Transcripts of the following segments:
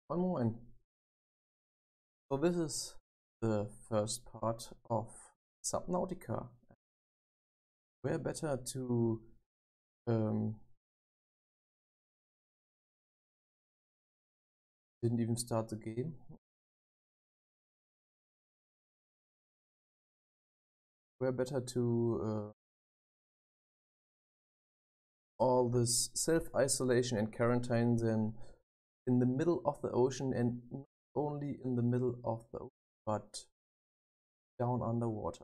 One more. So this is the first part of Subnautica. Where better to didn't even start the game. Where better to all this self-isolation and quarantine than in the middle of the ocean, and not only in the middle of the ocean, but down underwater.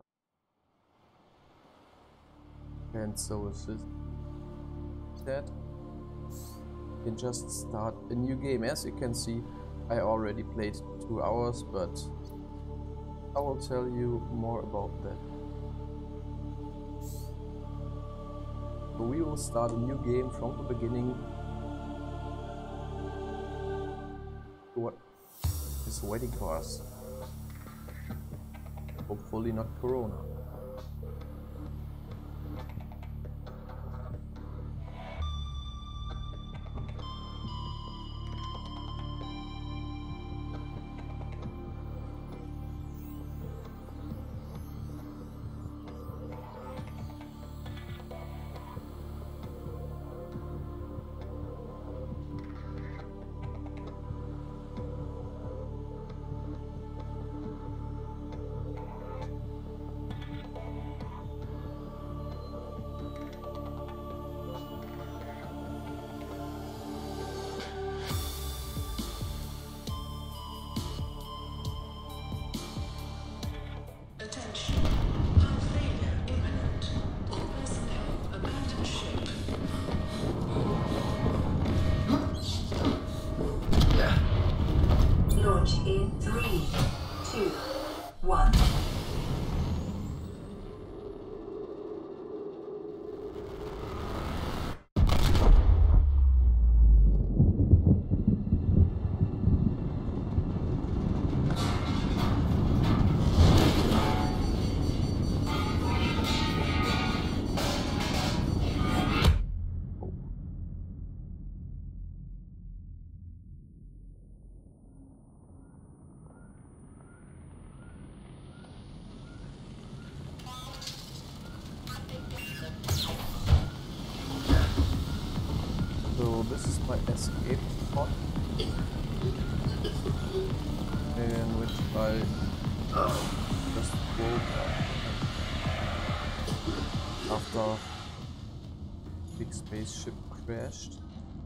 And so is this. Instead, you can just start a new game. As you can see, I already played 2 hours, but I will tell you more about that. So we will start a new game from the beginning. What is waiting for us? Hopefully not Corona. In 3, 2, 1. So this is my escape pod, in which I just woke up after big spaceship crashed.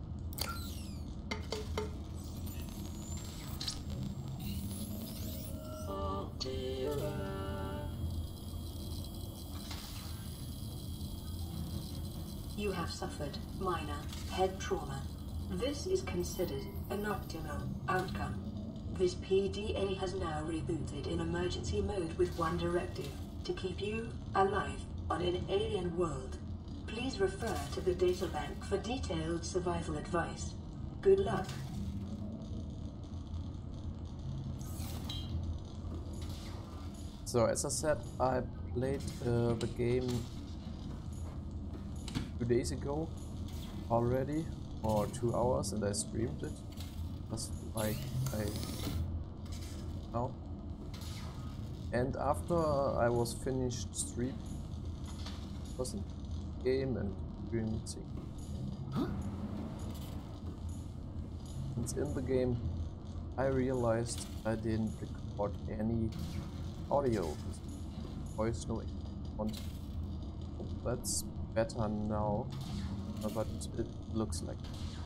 You have suffered minor head trauma. This is considered an optimal outcome. This PDA has now rebooted in emergency mode with one directive: to keep you alive on an alien world. Please refer to the databank for detailed survival advice. Good luck. So as I said, I played the game 2 days ago already, or 2 hours, and I streamed it just like I now. And after I was finished stream, wasn't game and streaming. Since in the game I realized I didn't record any audio, voice no on. That's better now, but it looks like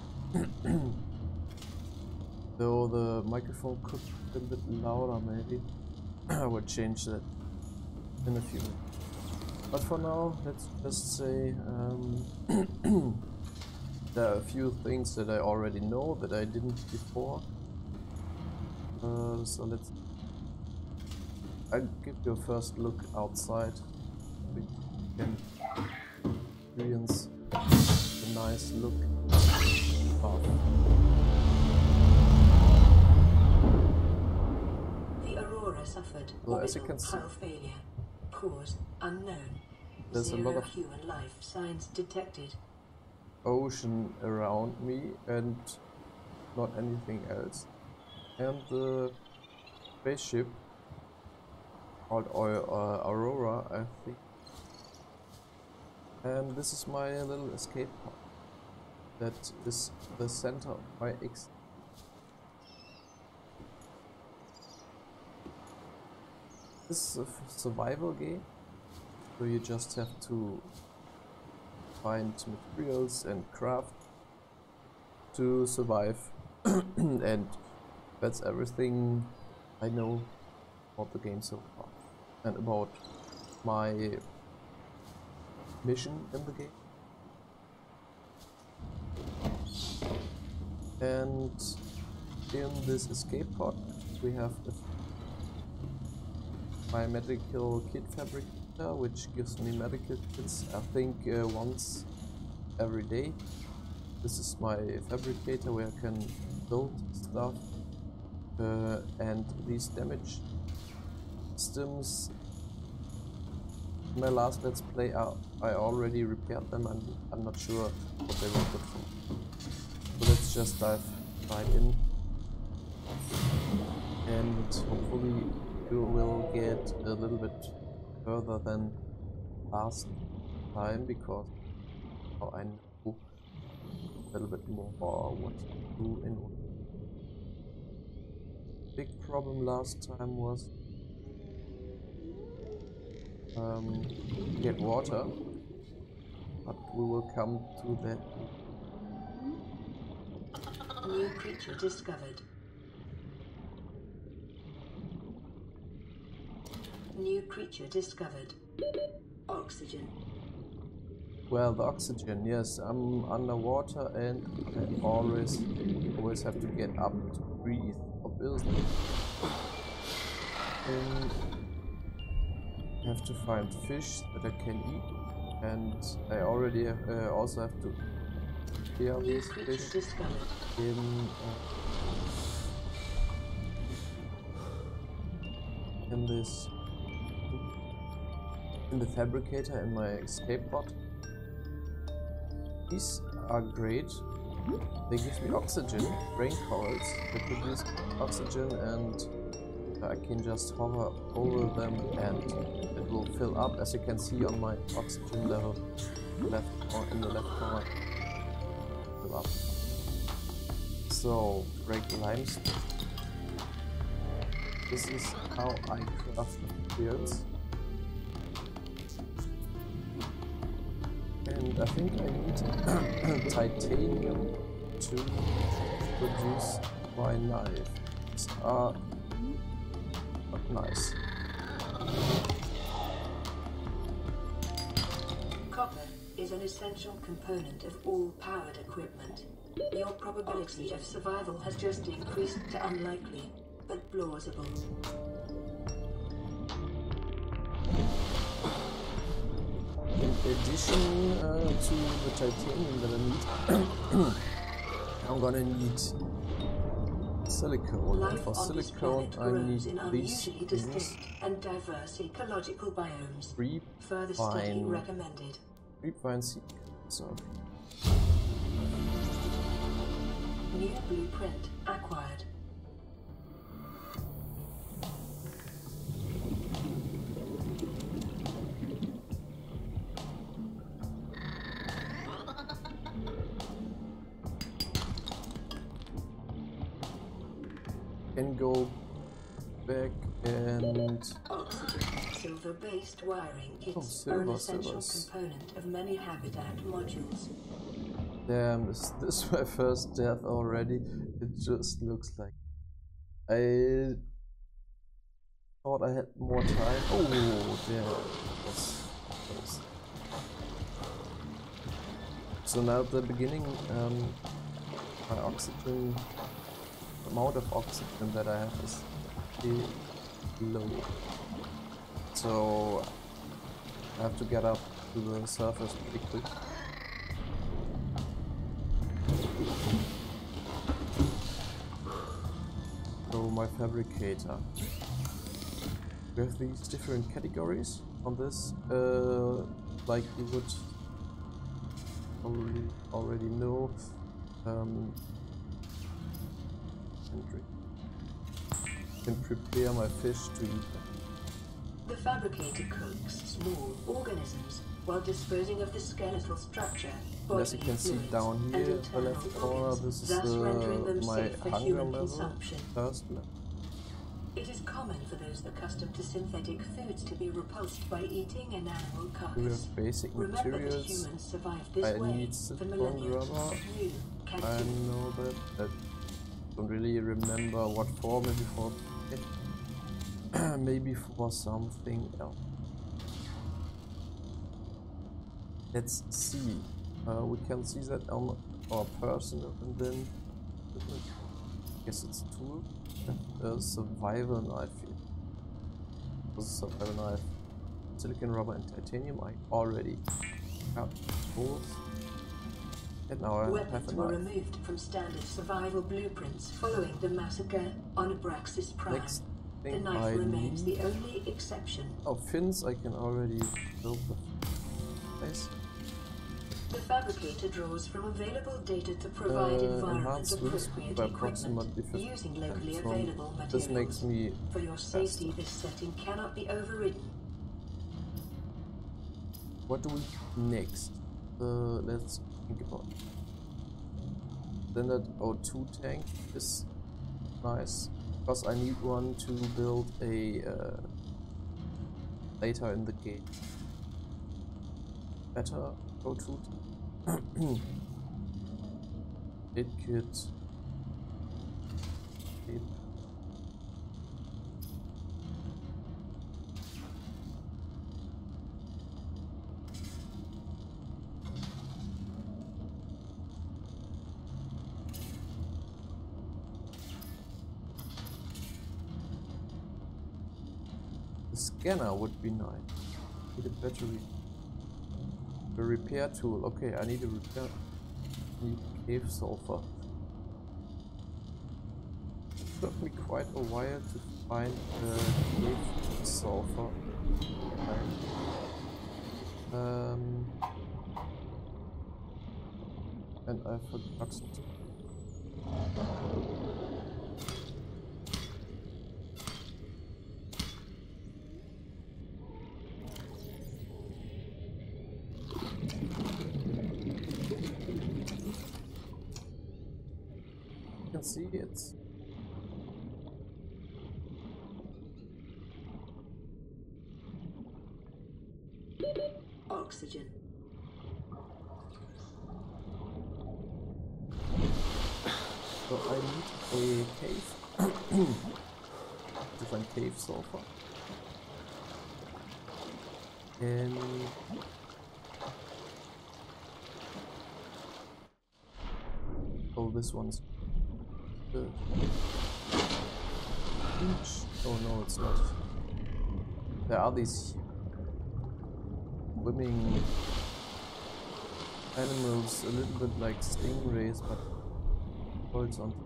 though the microphone could be a bit louder, maybe I would change that in a few minutes. But for now, let's just say there are a few things that I already know that I didn't before. So I'll give you a first look outside. We can experience the nice look of The Aurora suffered orbital hull failure. Cause unknown. There's a lot of human life signs detected. Ocean around me and not anything else. and the spaceship called Aurora, I think. And this is my little escape pod. That is the center of my X. This is a survival game, so you just have to find materials and craft to survive. And that's everything I know about the game so far and about my mission in the game. And in this escape pod we have my medical kit fabricator, which gives me medical kits, I think once every day. This is my fabricator where I can build stuff, and these damage systems. In my last let's play I already repaired them, and I'm not sure what they were good for. So let's just dive right in, and hopefully you will get a little bit further than last time, because now I know a little bit more what to do in what. Big problem last time was get water, but we will come to that. New creature discovered. New creature discovered. Oxygen. Well, the oxygen, yes, I'm underwater and I always have to get up to breathe, obviously. And I have to find fish that I can eat, and I already also have to clear these fish in the fabricator in my escape pod. These are great. They give me oxygen, rain corals. They produce oxygen, and I can just hover over them and it will fill up, as you can see on my oxygen level left or in the left corner. Fill up. So break limestone. This is how I craft materials. And I think I need titanium to produce my knife. These are not nice. Copper is an essential component of all powered equipment. Your probability of survival has just increased to unlikely, but plausible. In addition to the titanium that I need, I'm gonna need silicone. And for silicone, I need these distinct and diverse ecological biomes. Further study recommended. Creepvine seed. So. New blueprint acquired. Can go back and silver-based wiring kits are an essential component of many habitat modules. Damn, is this my first death already? It just looks like I thought I had more time. Oh, damn, that's close. So now at the beginning, my oxygen. The amount of oxygen that I have is pretty low, so I have to get up to the surface pretty quick. So my fabricator, we have these different categories on this, like you would already know. can prepare my fish to eat them. The fabricator cooks small organisms while disposing of the skeletal structure, And as you can see down here in the left corner, this is my hunger level, thirst level. It is common for those accustomed to synthetic foods to be repulsed by eating an animal carcass. We have basic Remember that materials. humans survived this I way need for silicone millennia. rubber. You can I too. know that. I don't really remember what for, maybe for maybe for something else. Let's see. We can see that on our person, and then I guess it's a tool. A survival knife here. This is a survival knife. Silicon rubber and titanium. I already have both. And now I have Weapons a were knife. removed from standard survival blueprints following the massacre on Abraxas Prime. Next The thing knife I remains need. the only exception. Oh, fins. I can already build the face. The fabricator draws from available data to provide environment enhanced wings appropriate by equipment approximately 50%. using locally So available materials. this makes me For your safety, faster. this setting cannot be overridden. What do we next? Let's think about it. Standard O2 tank is nice because I need one to build a later in the game. Better O2 tank. It could. The scanner would be nice. Need a battery. The repair tool. Okay, I need a repair. Need cave sulfur. It took me quite a while to find the cave sulfur. And I forgot to. You can see it's Oxygen. so I need a cave to find cave sulfur. And oh, this one's the beach. Oh no, it's not. There are these swimming animals, a little bit like stingrays, but holds on.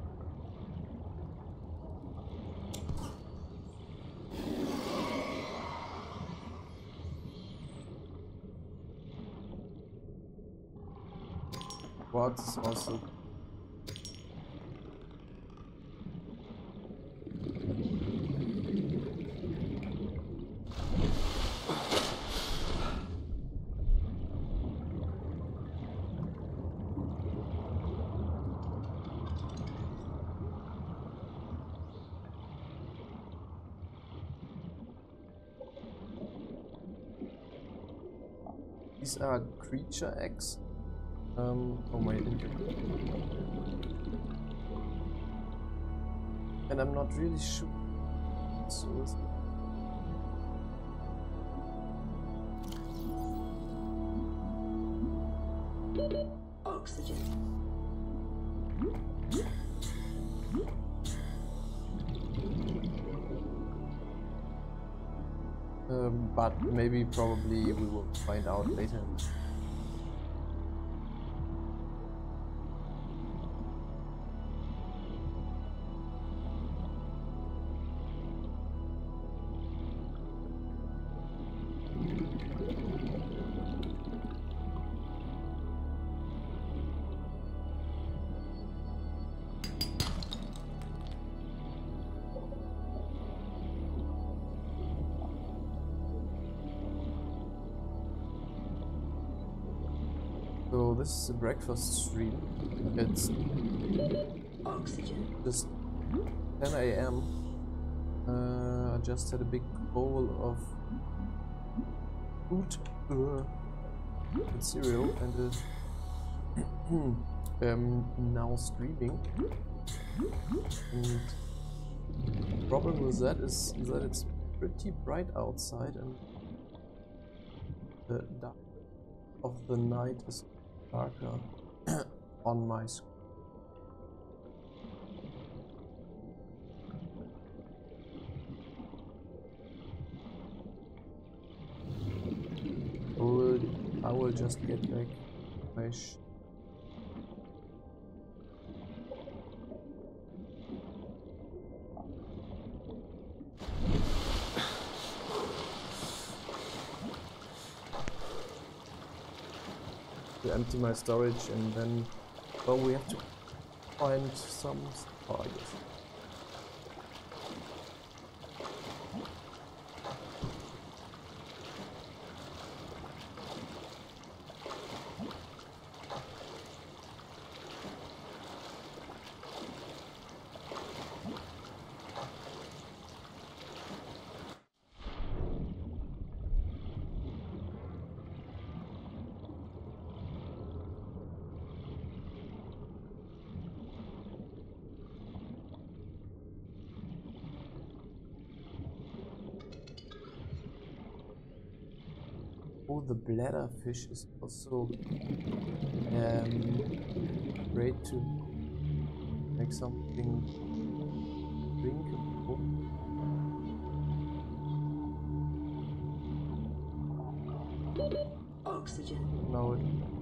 What's also these are creature eggs. Oh my inventory. And I'm not really sure. So is Oxygen. but maybe probably we will find out later. So this is a breakfast stream. It's Oxygen. just 10 a.m. I just had a big bowl of food and cereal, and now streaming. And the problem with that is that it's pretty bright outside, and the dark of the night is darker on my screen. I will just get back my to empty my storage, and then, well, we have to find some stuff, I guess. Oh, the bladder fish is also great to make something drinkable. Oxygen. No,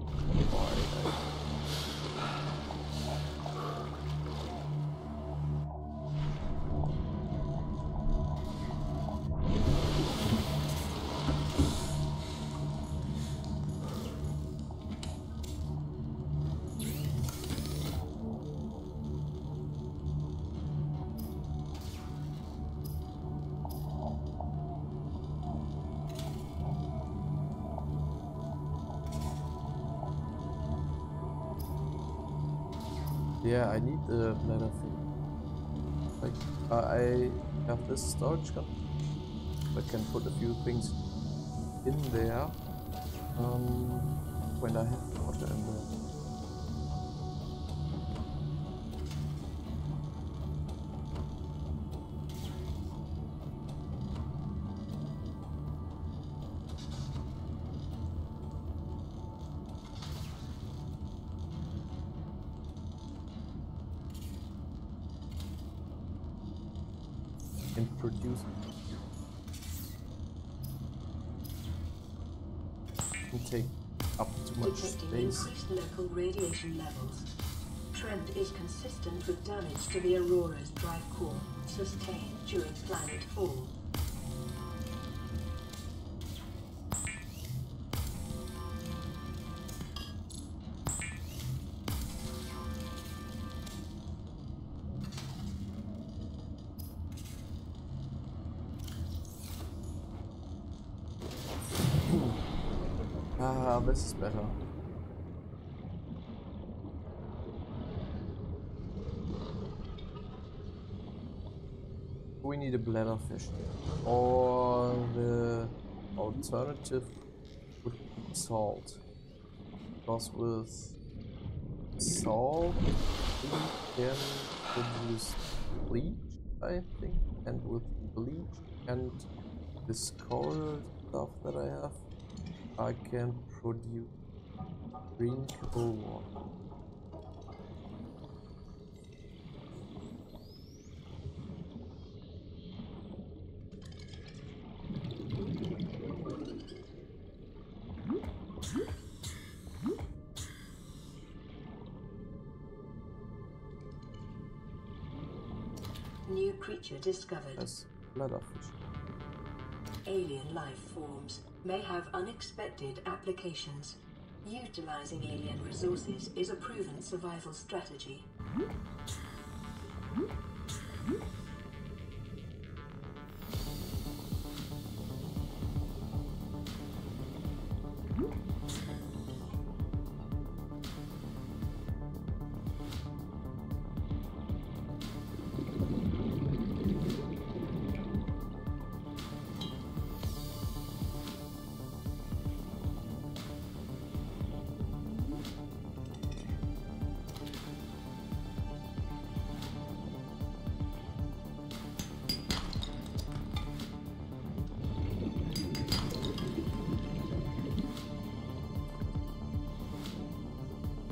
yeah, I need the bladder fish. Like, I have this storage gun. I can put a few things in there when I have water in there. And produce can take up too much Detecting space. increased local radiation levels. Trend is consistent with damage to the Aurora's drive core sustained during planet fall. Ah, this is better. We need a bladder fish. Or the alternative would be salt. Because with salt we can produce bleach, I think. And with bleach and this coral stuff that I have, I can produce drinkable water. New creature discovered. As bladder fish. Alien life forms may have unexpected applications. Utilizing alien resources is a proven survival strategy.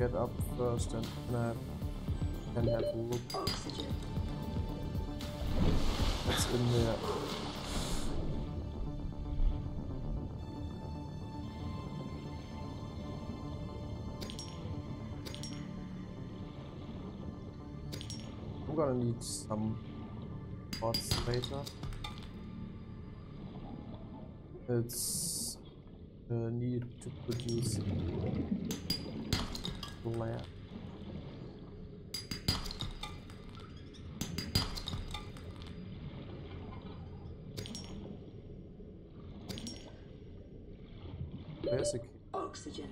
get up first and I can have a look Oxygen. what's in there. I'm gonna need some pots later. It's needed to produce land. Where's the key? Oxygen.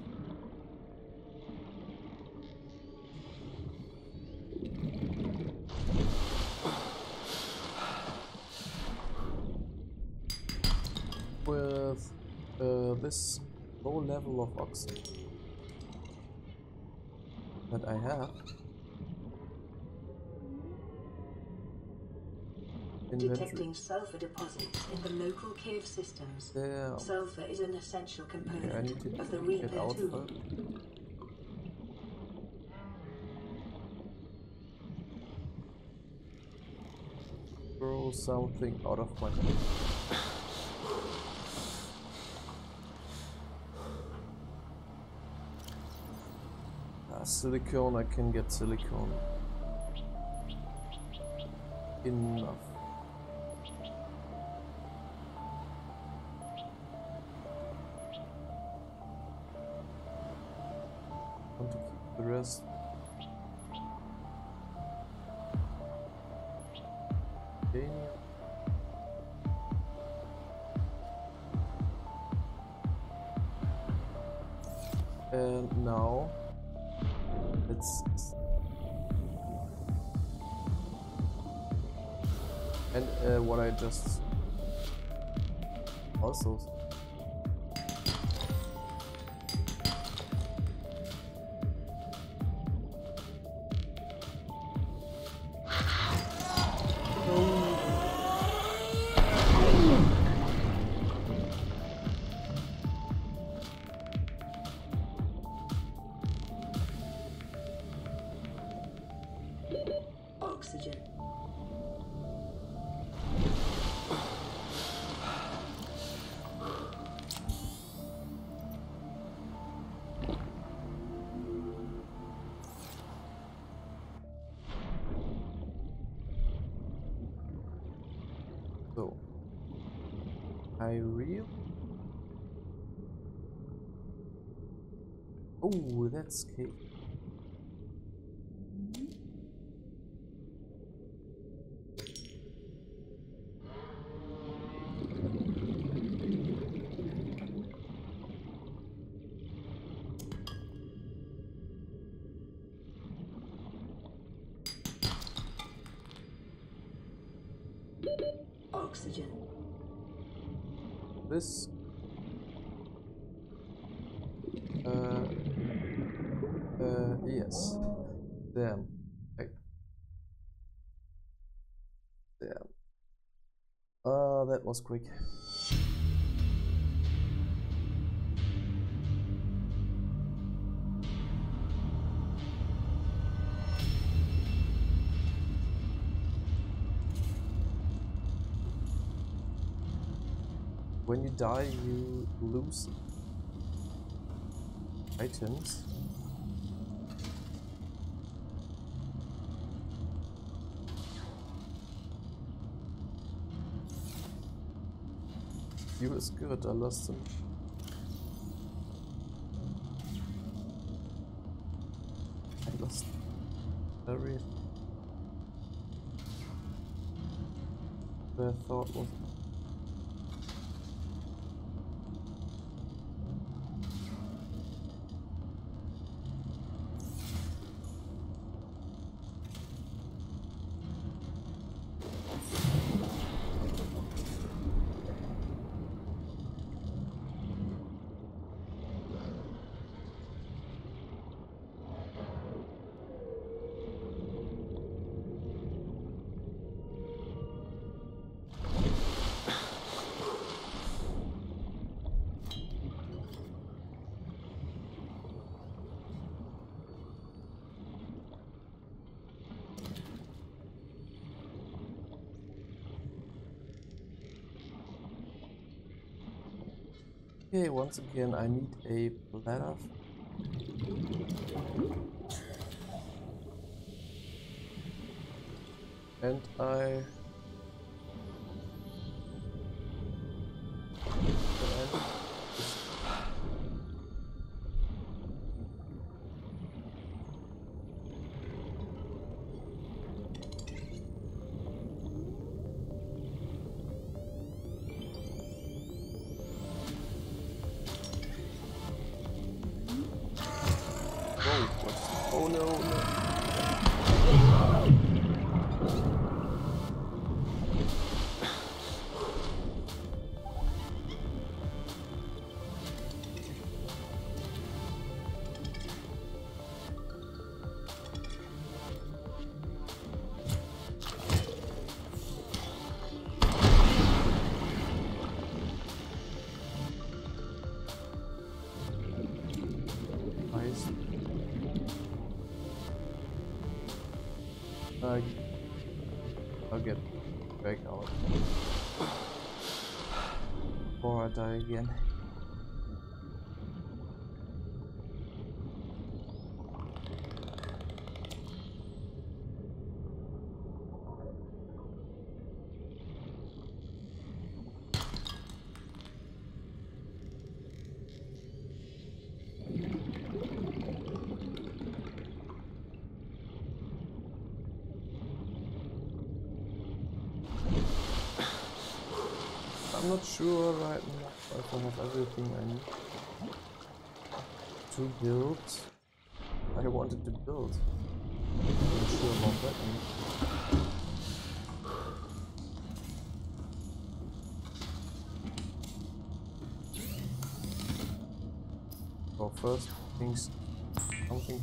With this low level of oxygen that I have, Detecting sulfur deposits in the local cave systems. there. Sulfur is an essential Okay, I component need to of the get Reaper out tool. first. Throw something out of my silicone. I can get silicone. Enough. Want to keep the rest. Okay. And now let's and what I just also Oxygen. so I real. Oh, that's cake. Oxygen. This yes. Damn. Hey. Damn. That was quick. When you die, you lose items. Fuel is good, I lost them. I lost everything. I thought was. Okay, once again I need a bladder. And I oh no, no. Nice. I'll get back out before I die again. I'm not sure right now if I have everything I need to build. I wanted to build. I'm not sure about that. So first things something.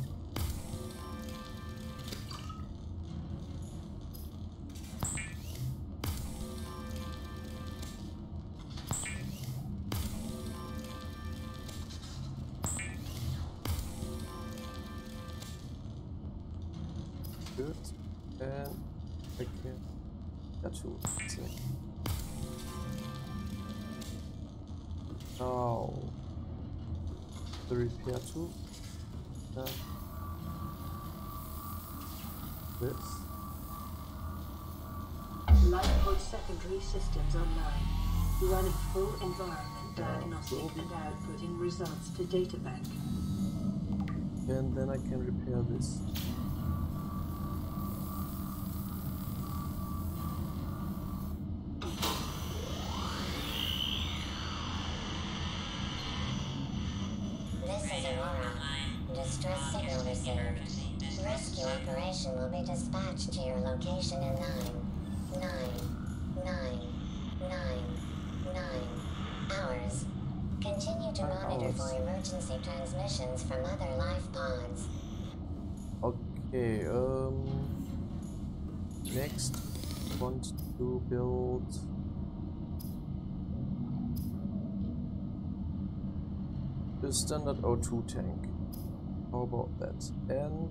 Good, and I can tattoo. Now the repair tool. This. Lifepod secondary systems online. Running full environment diagnostic and outputting results to databank. And then I can repair this. Distress signal received. Rescue operation will be dispatched to your location in 9 hours. Continue to monitor for emergency transmissions from other life pods. Okay, next want to build a standard O2 tank. How about that? And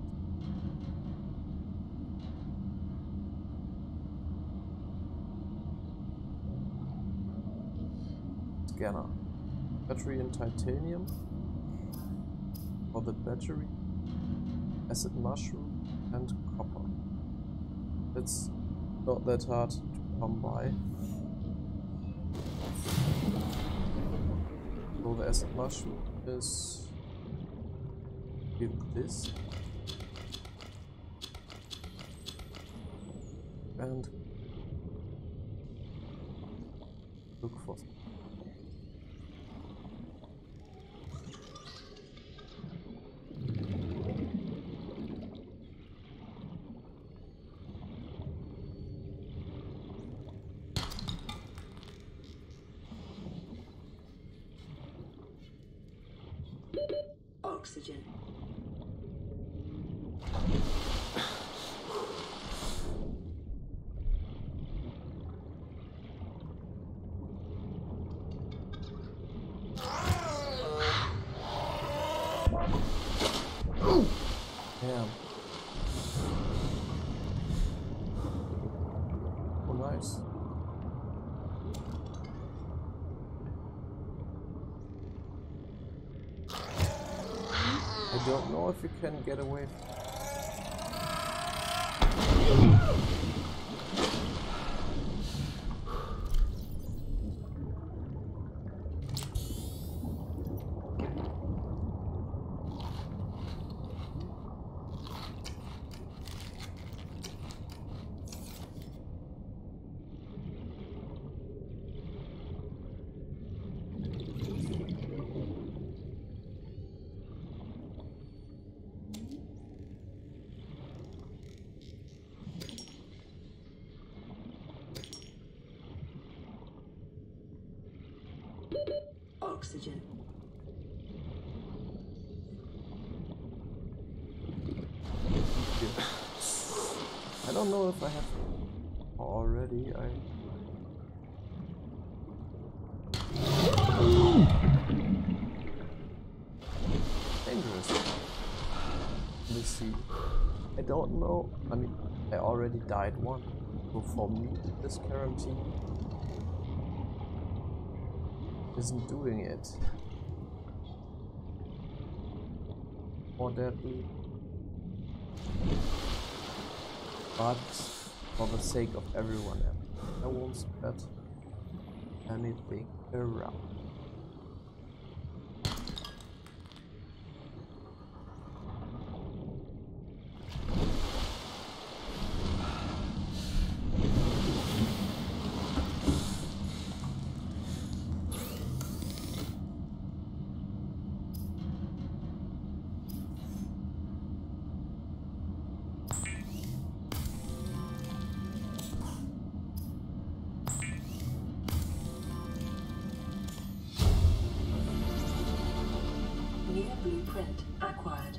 scanner. Battery in titanium for the battery, acid mushroom, and copper. It's not that hard to come by. So the acid mushroom is in this, and look for oxygen. Damn. Oh, nice. I don't know if you can get away. Oxygen. I don't know if I have already. Dangerous. Let's see. I don't know. I mean, I already died once. So for me, this quarantine isn't doing it. More deadly. But for the sake of everyone else, I won't spread anything around. New blueprint acquired.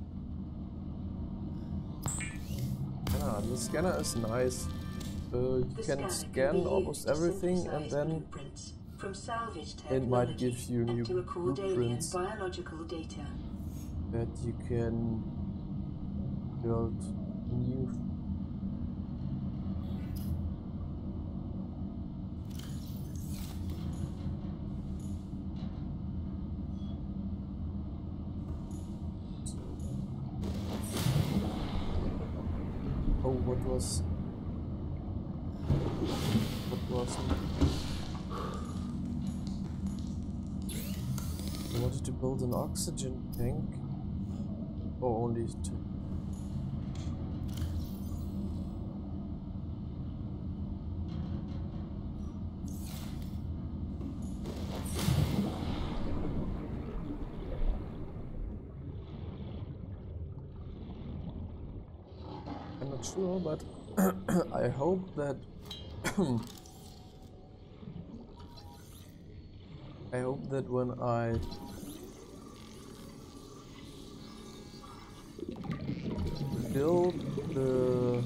Yeah, the scanner is nice. You can scan almost everything, and then from salvage it might give technology you new to record alien blueprints biological data. that you can build new. Oh, what was I wanted to build an oxygen tank. Oh, only two. I'm not sure, but I hope that I hope that when I build the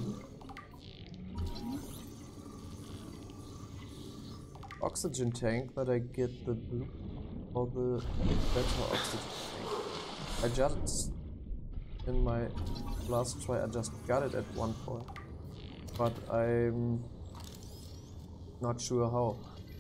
oxygen tank, that I get the blue or the better oxygen tank. I just in my last try I just got it at one point, but I'm not sure how.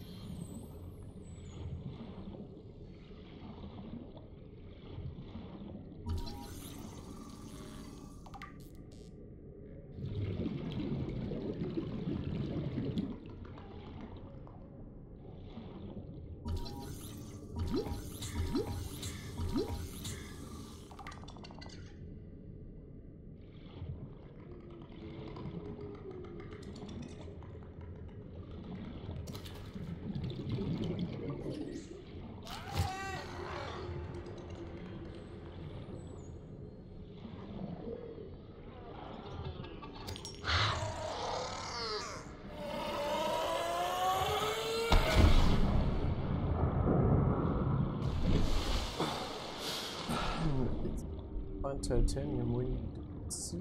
Find titanium, we need to see.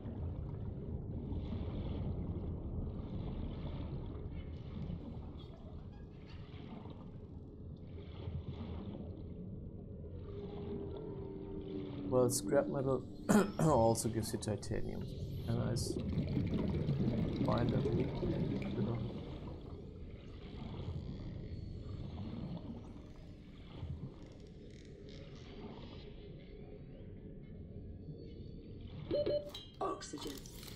Well, scrap metal also gives you titanium. And I find that we Oxygen.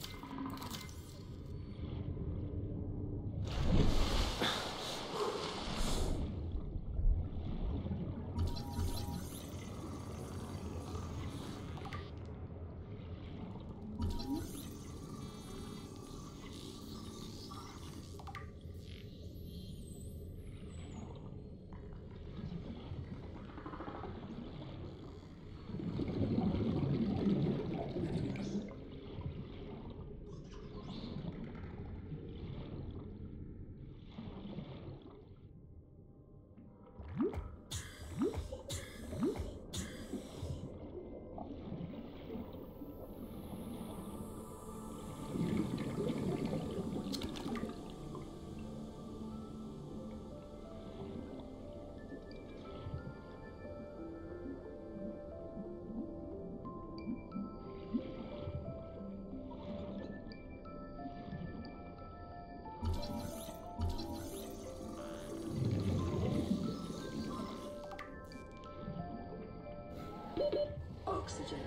Oxygen.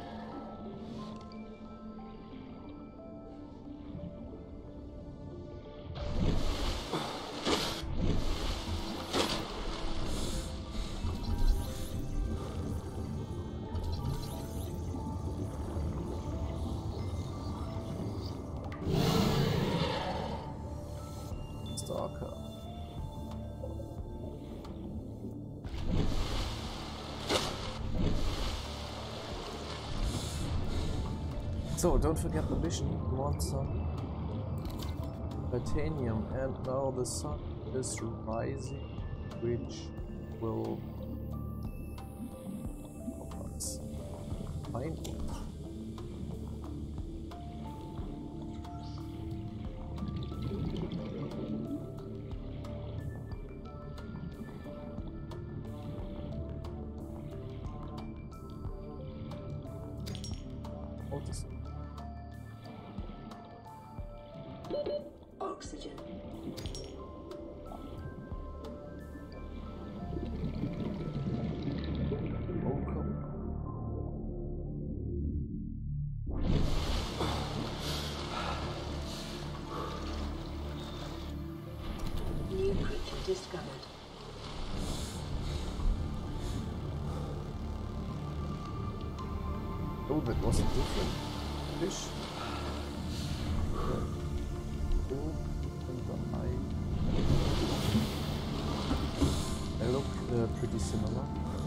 Stalker. So, don't forget the mission. We want some titanium, and now the sun is rising, which will help us find it. Notice. Oxygen. Welcome. New creature discovered. Oh, that was a different fish. Oh, and the eye. They look pretty similar.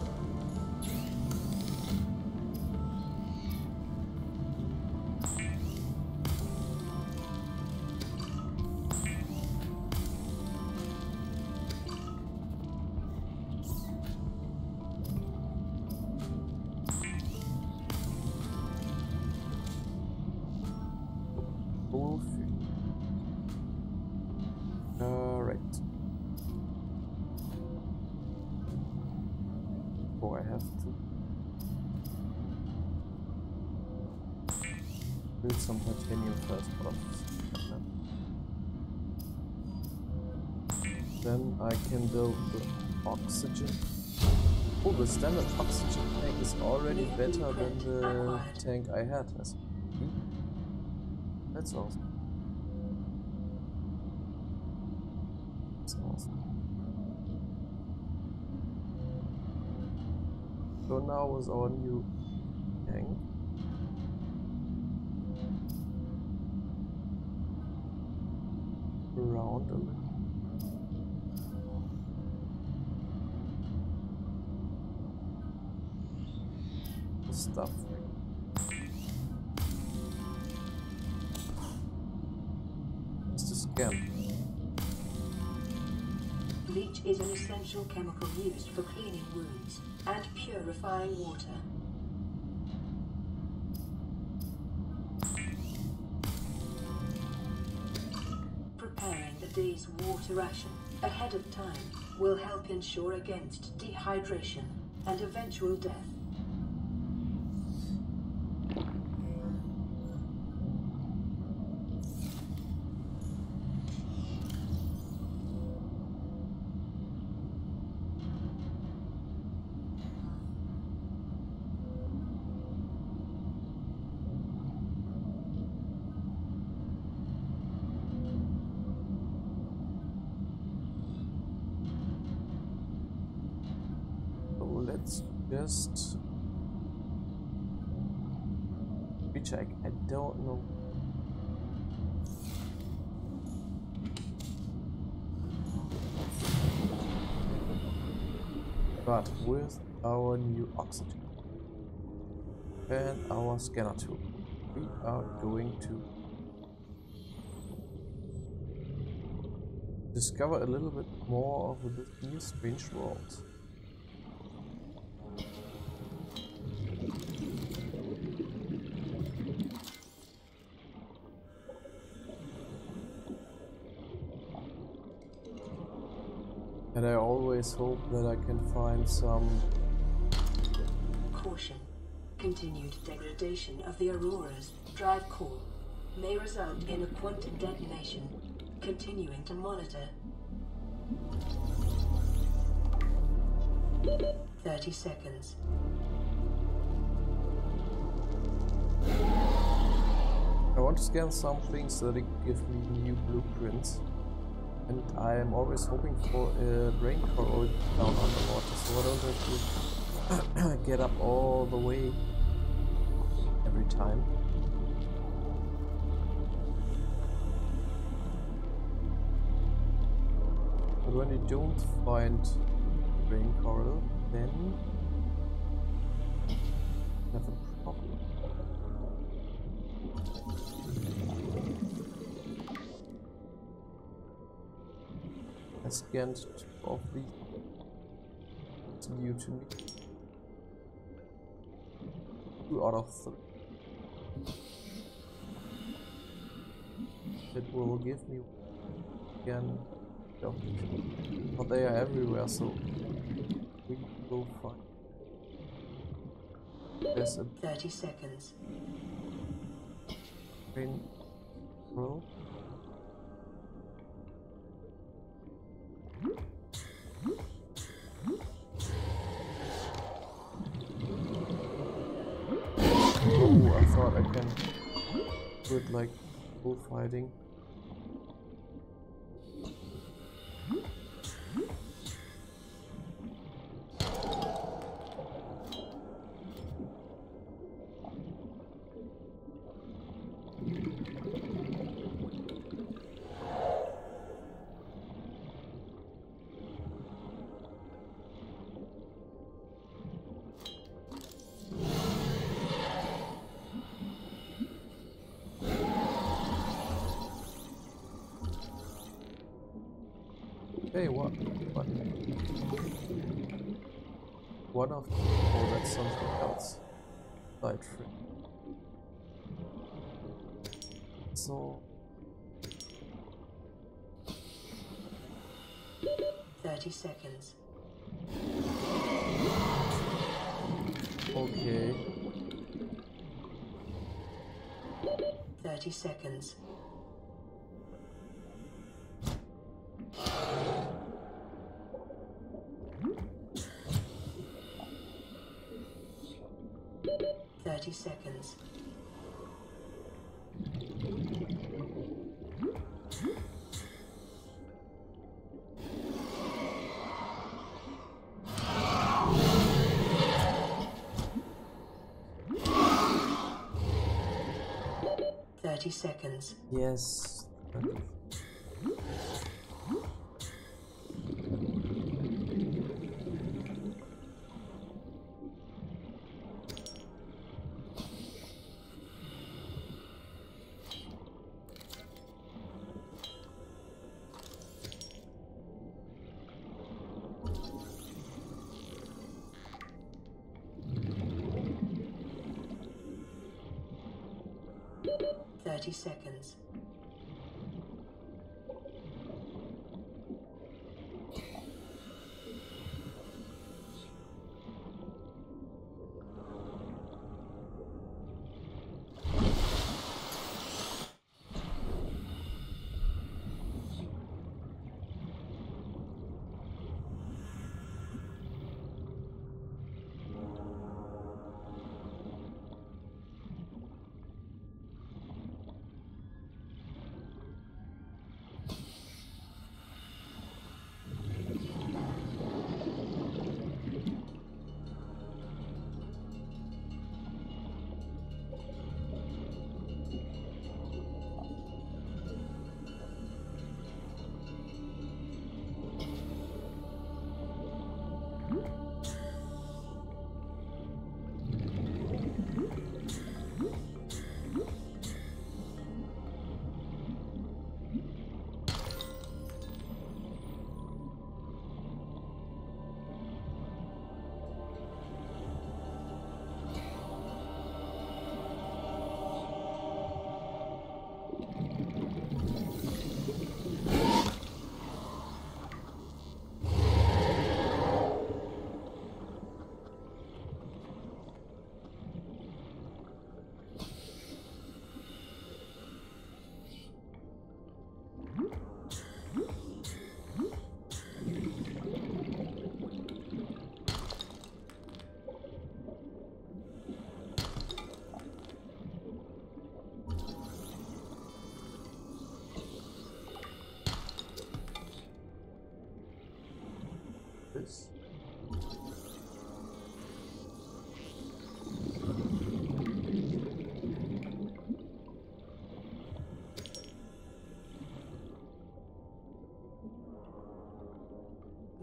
Right. Oh, I have to build some titanium first, but then I can build the oxygen. Oh, the standard oxygen tank is already better than the tank I had. That's awesome. That's awesome. So now with our new tank, around a little. Stuff. It's a scam. Bleach is an essential chemical used for cleaning wounds and purifying water. Preparing the day's water ration ahead of time will help ensure against dehydration and eventual death. let's just recheck. I don't know. But with our new oxygen and our scanner tool, we are going to discover a little bit more of this new strange world. And I always hope that I can find some... Caution. Continued degradation of the Aurora's drive core may result in a quantum detonation. Continuing to monitor. 30 seconds. I want to scan some things so that it give me new blueprints. And I am always hoping for a brain coral down underwater, so I don't have to get up all the way every time. But when you don't find brain coral, then you have a problem. I scanned 2 of these. It's new to me. 2 out of 3. It will give me again. But they are everywhere, so we will find. There's a 30 seconds. brain coral. Oh, I thought I can do it like bullfighting. Hey, what? One of... Oh, that's something else. Side frame. So... 30 seconds. Okay. 30 seconds. Seconds. Seconds. Yes. Seconds.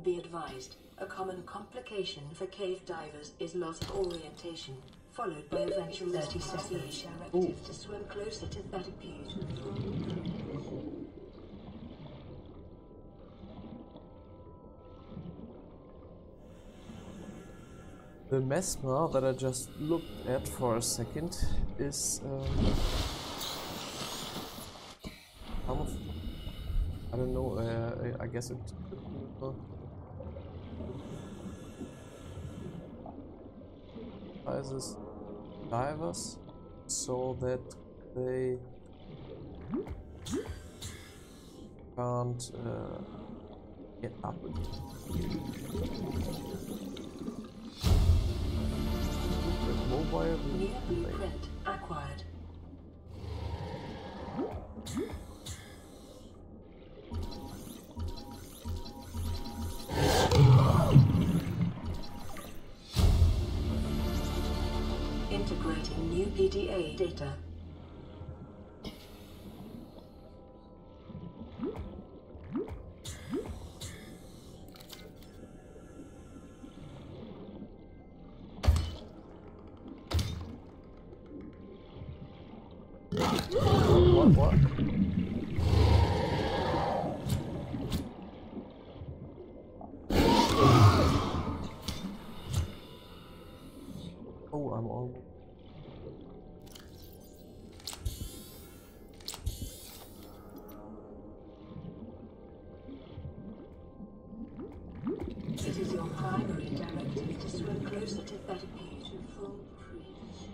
Be advised, a common complication for cave divers is loss of orientation, followed by eventual dissociation. Directive to swim closer to that beautiful. The mesmer that I just looked at for a second is kind of, I don't know, I guess it advises divers so that they can't get up again. Mobile New blueprint acquired. Integrating new PDA data. What? Oh, I'm all. It is your primary directive to swim closer to that beautiful creature.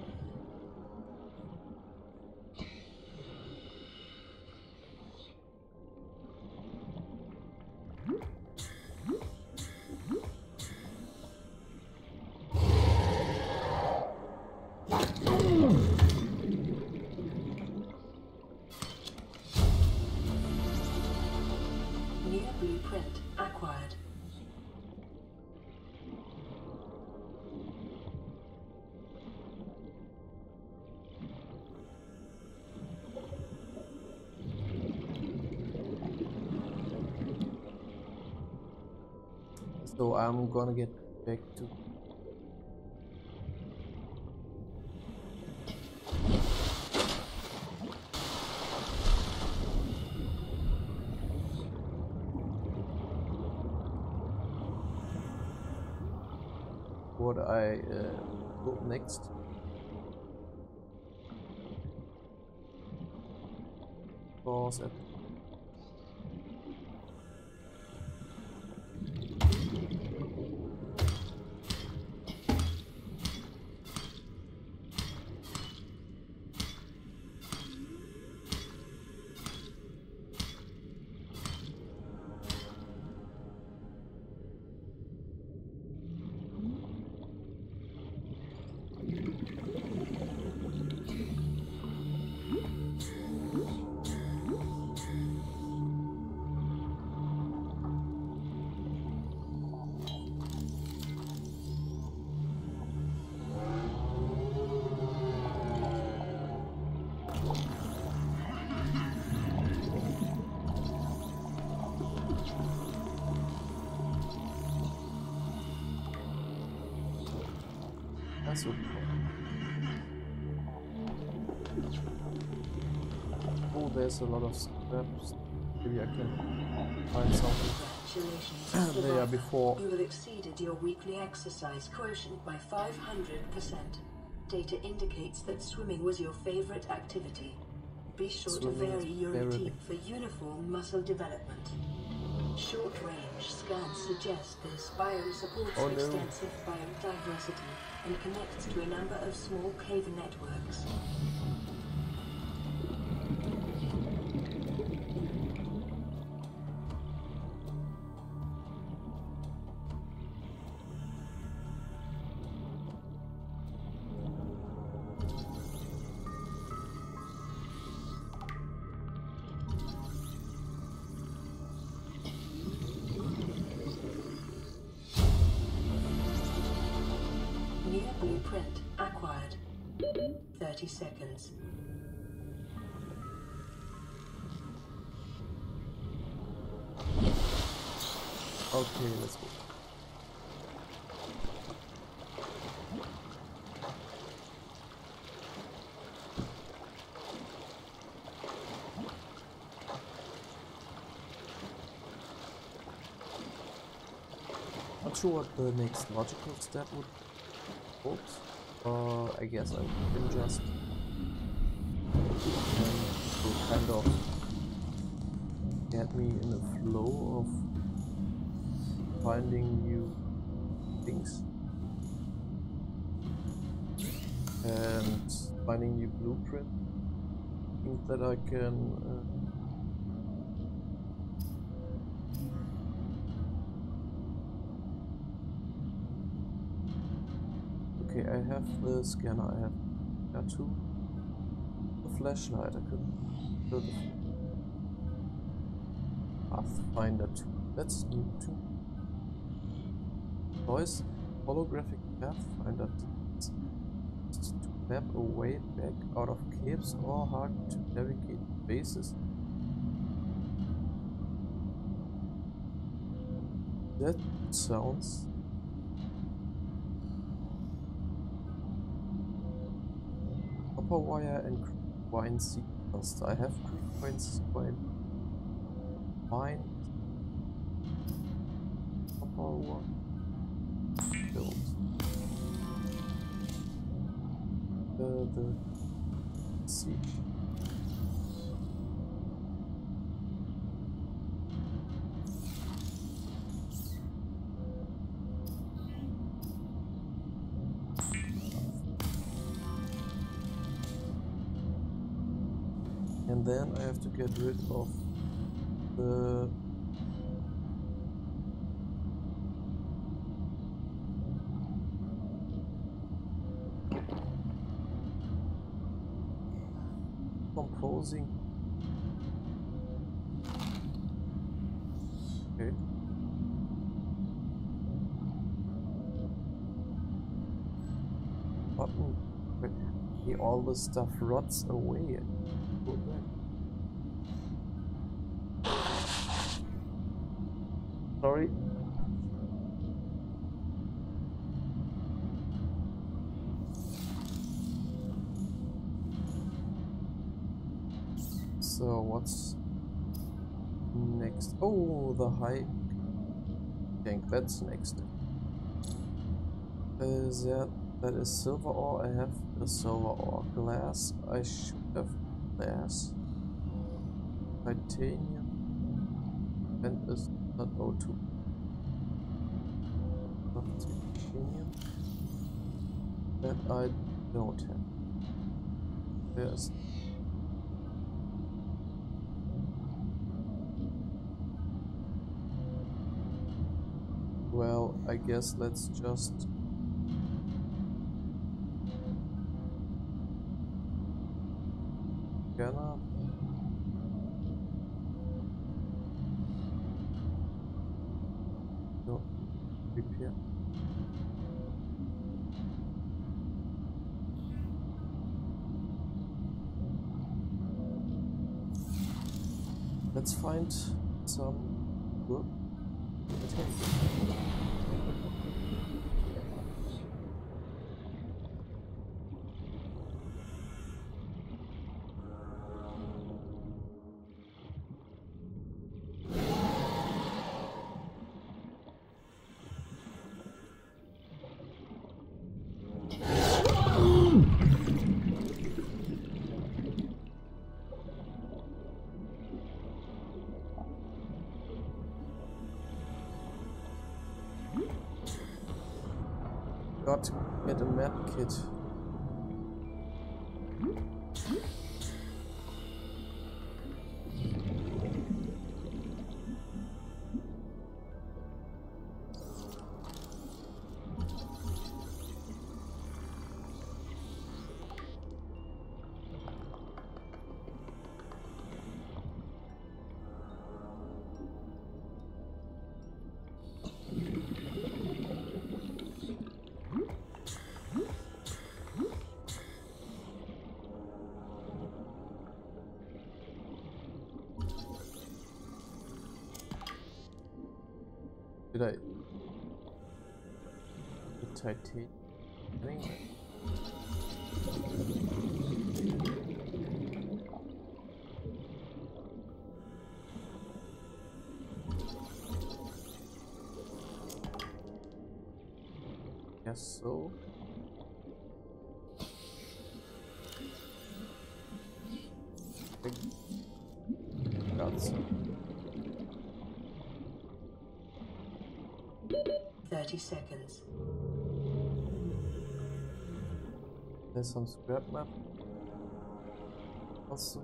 New blueprint acquired. So I'm gonna get back to. What I go next. Pause at. So oh, there's a lot of scraps. Maybe I can find something. Congratulations, There Survivor. before. You have exceeded your weekly exercise quotient by 500%. Data indicates that swimming was your favorite activity. Be sure Swimming to vary is your very routine for uniform muscle development. Short-range scans suggest this biome supports Oh, no. extensive biodiversity and connects to a number of small cave networks. New blueprint acquired. 30 seconds. Okay, let's go. Not sure what the next logical step would hold. I guess I can just to kind of get me in a flow of finding new things and finding new blueprint things that I can okay, I have the scanner, I have R2, the flashlight, I could build a Pathfinder 2, that's new too. Voice holographic Pathfinder to map a way back out of caves or hard to navigate bases. That sounds copper wire and wine sequence. I have wine copper wire built. The see. And then I have to get rid of the composing. Okay. Button. Okay, all the stuff rots away. Go back. Sorry. So what's next? Oh, the high tank. That's next. That is silver ore. I have a silver ore. Glass. I should have glass. Titanium. And is not O2. Not titanium. That I don't have. There's. Well, I guess let's just gonna no repair. Let's find some good material. Got to get a med kit. Did I? The titanium? Anyway. Guess so. Got some. 30 seconds. There's some scrap map. Also.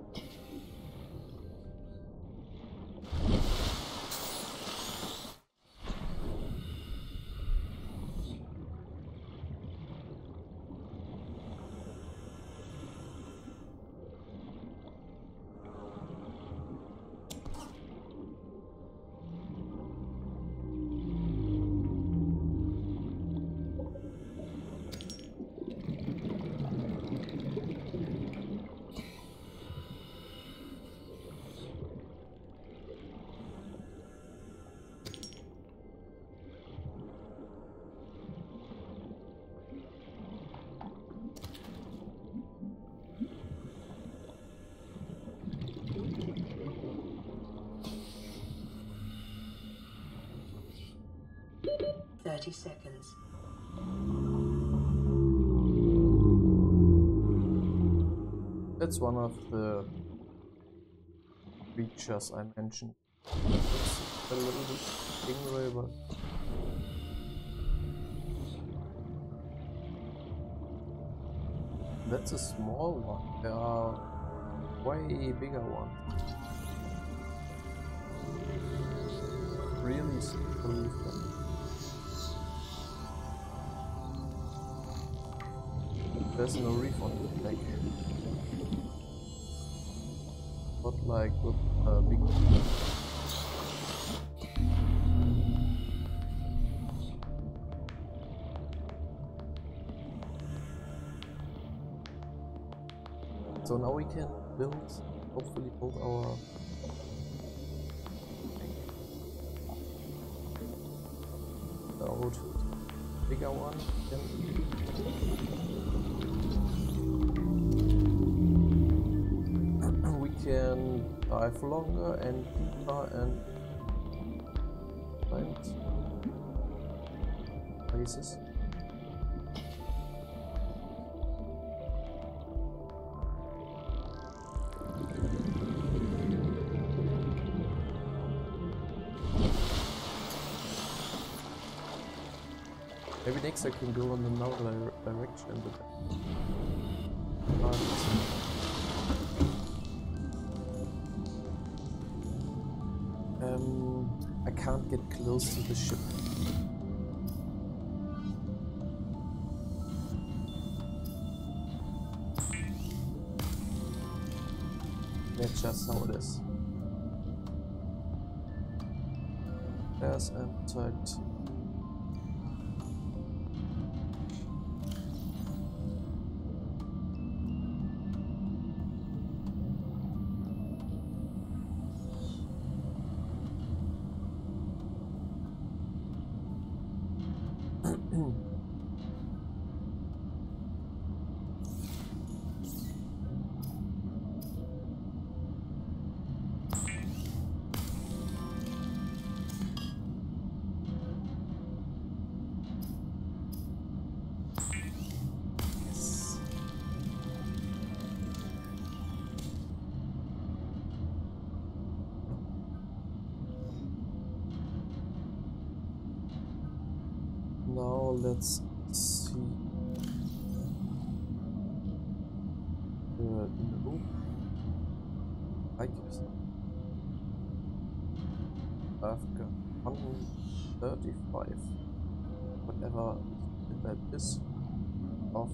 Seconds. That's one of the creatures I mentioned. It's a little bit stingray, but that's a small one. There are way bigger ones. Really believe them. There's no reef on the lake. Not like with a big one. So now we can hopefully build our bigger one. We can dive longer and deeper and find places. Maybe next I can go in another direction. I can't get close to the ship. That's just how it is. There's appetite. Now let's see the loop. I guess I've got 135, whatever that is, of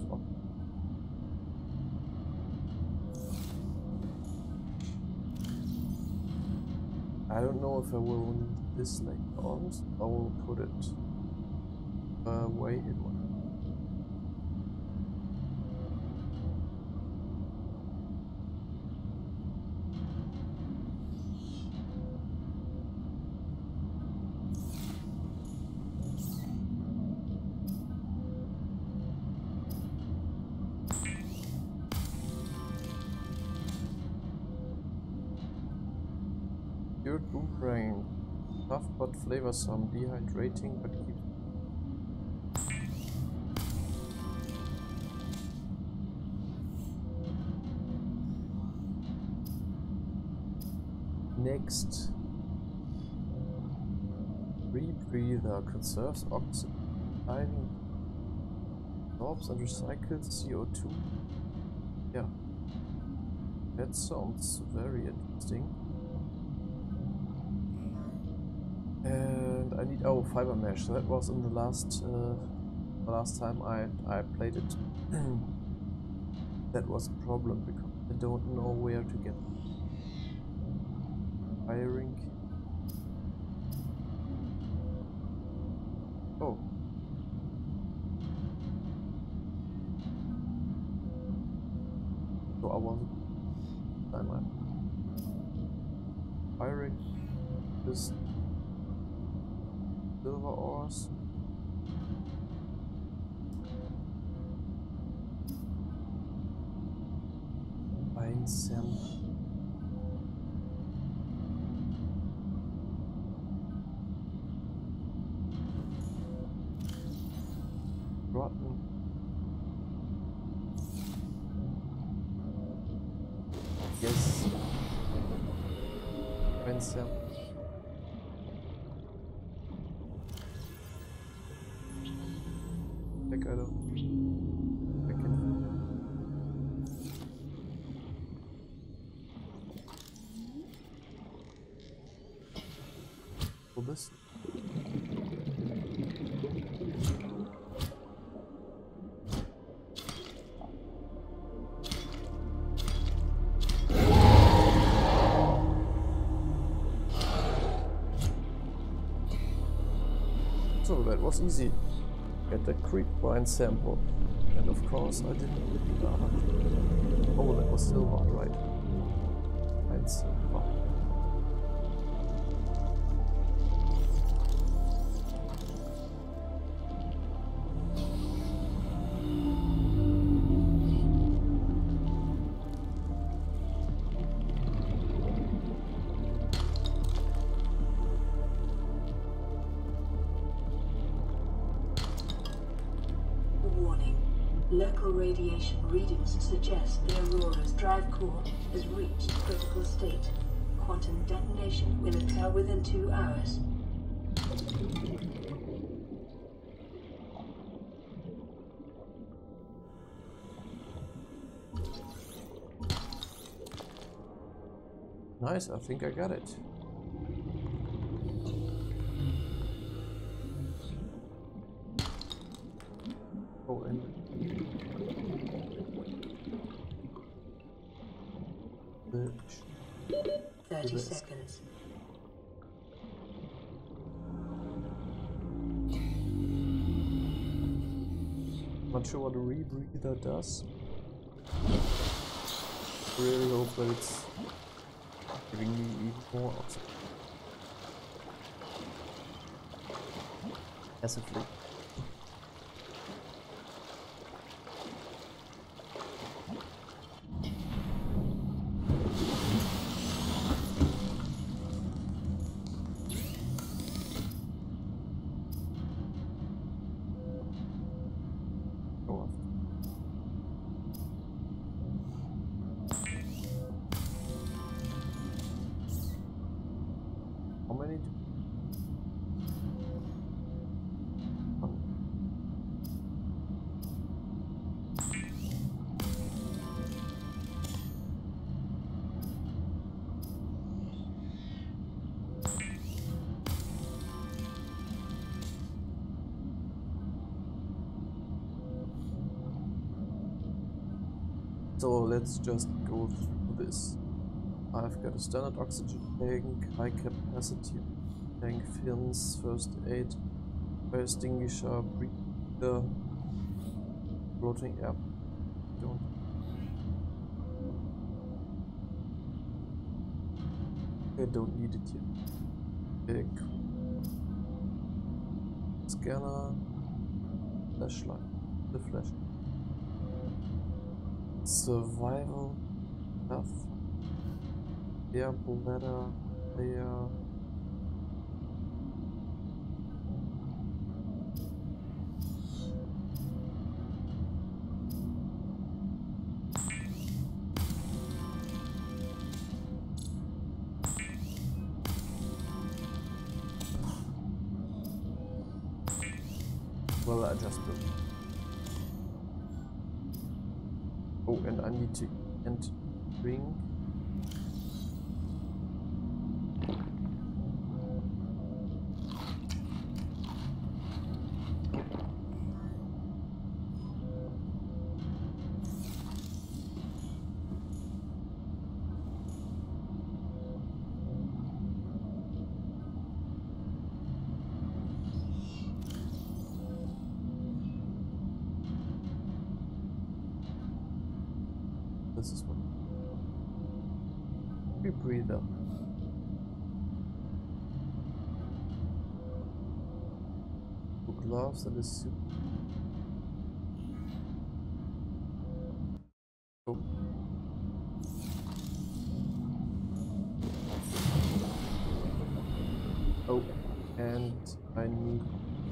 I don't know if I will need this later on, so I will put it way in one. Favorite boomerang. Tough but flavorsome, dehydrating but keeps. Next. Rebreather conserves oxygen, diving, absorbs and recycles CO2. Yeah. That sounds very interesting. And I need fiber mesh. That was in the last time I played it. That was a problem because I don't know where to get firing. Oh. So I wasn't. I'm firing this silver ores. Fine sand. Rotten. Yes. Fine sand. Like I don't. I can. For this. So that was easy. Get the creep wine sample. And of course I didn't really oh, that was silver, right? Wine silver. Local radiation readings suggest the Aurora's drive core has reached critical state. Quantum detonation will occur within 2 hours. Nice, I think I got it. Oh, and 30 seconds. Not sure what a rebreather does. Really hope that it's giving me even more oxygen. Passively. How many do So let's just go through this. I've got a standard oxygen tank, high capacity tank, fins, first aid, fire extinguisher, breather, floating air. I don't need it yet. Big scanner, flashlight, the flashlight. Survival, path, air bladder, there. Well adjusted. Oh, and I need to end ring. This is one. Free breather. Gloves and a suit. Oh. Oh, and I need.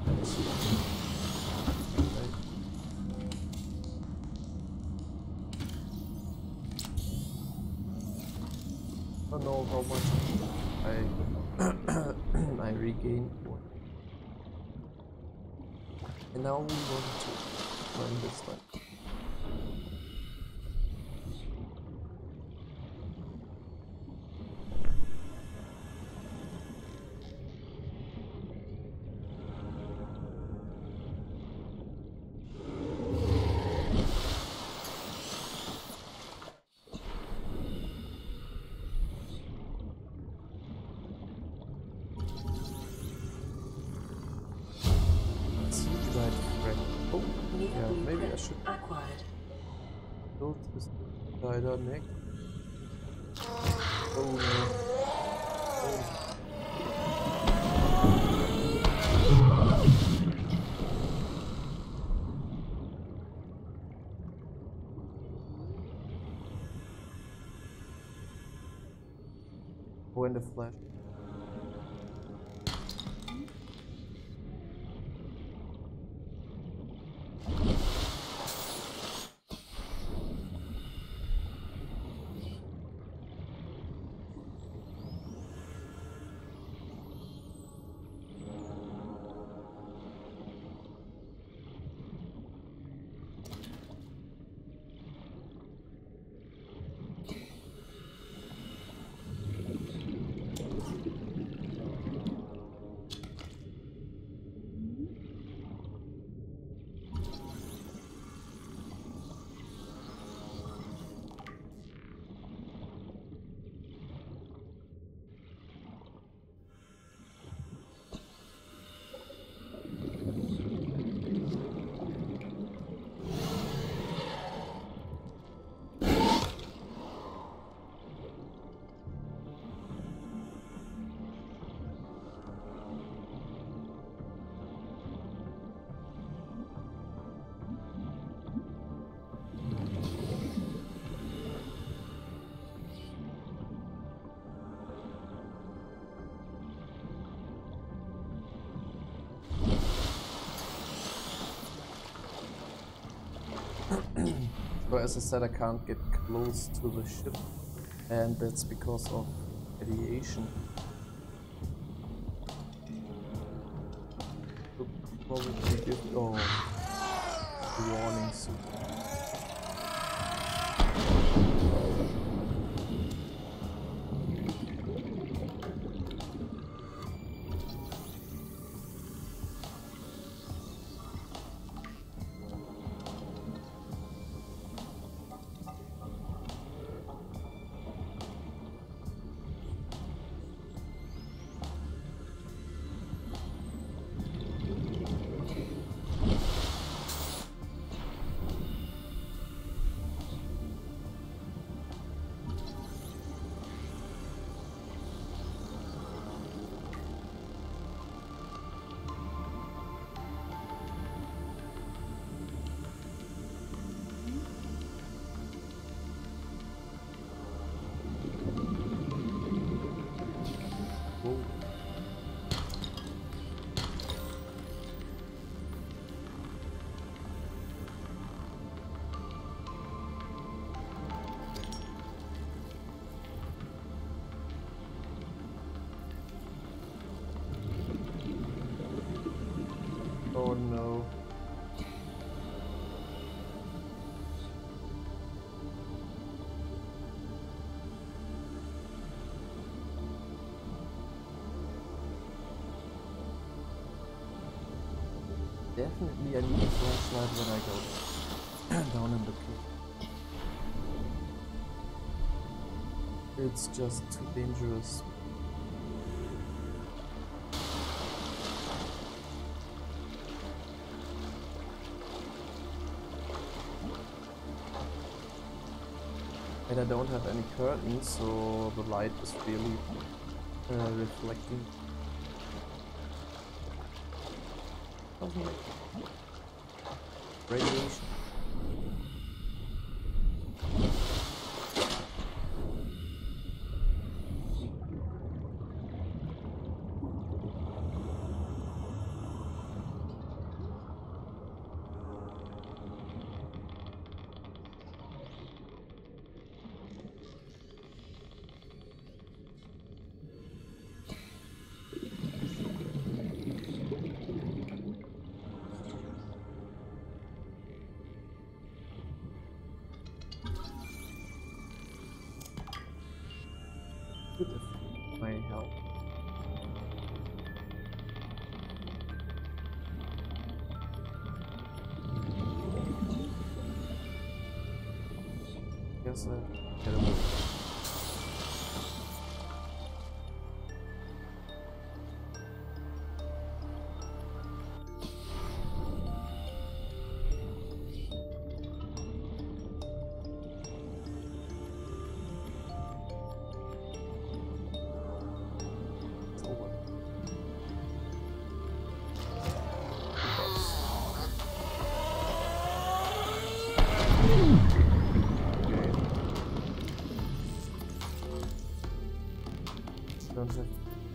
I don't know how much I regain. And now we want to run this one. Build this glider next. Oh no. Oh, in the flash. So as I said, I can't get close to the ship, and that's because of radiation. So probably give warning soon. definitely I need a flashlight when I go down in the pit. It's just too dangerous. And I don't have any curtains, so the light is really reflecting. Doesn't make radiation. Good if I help. Guess I get away. Don't have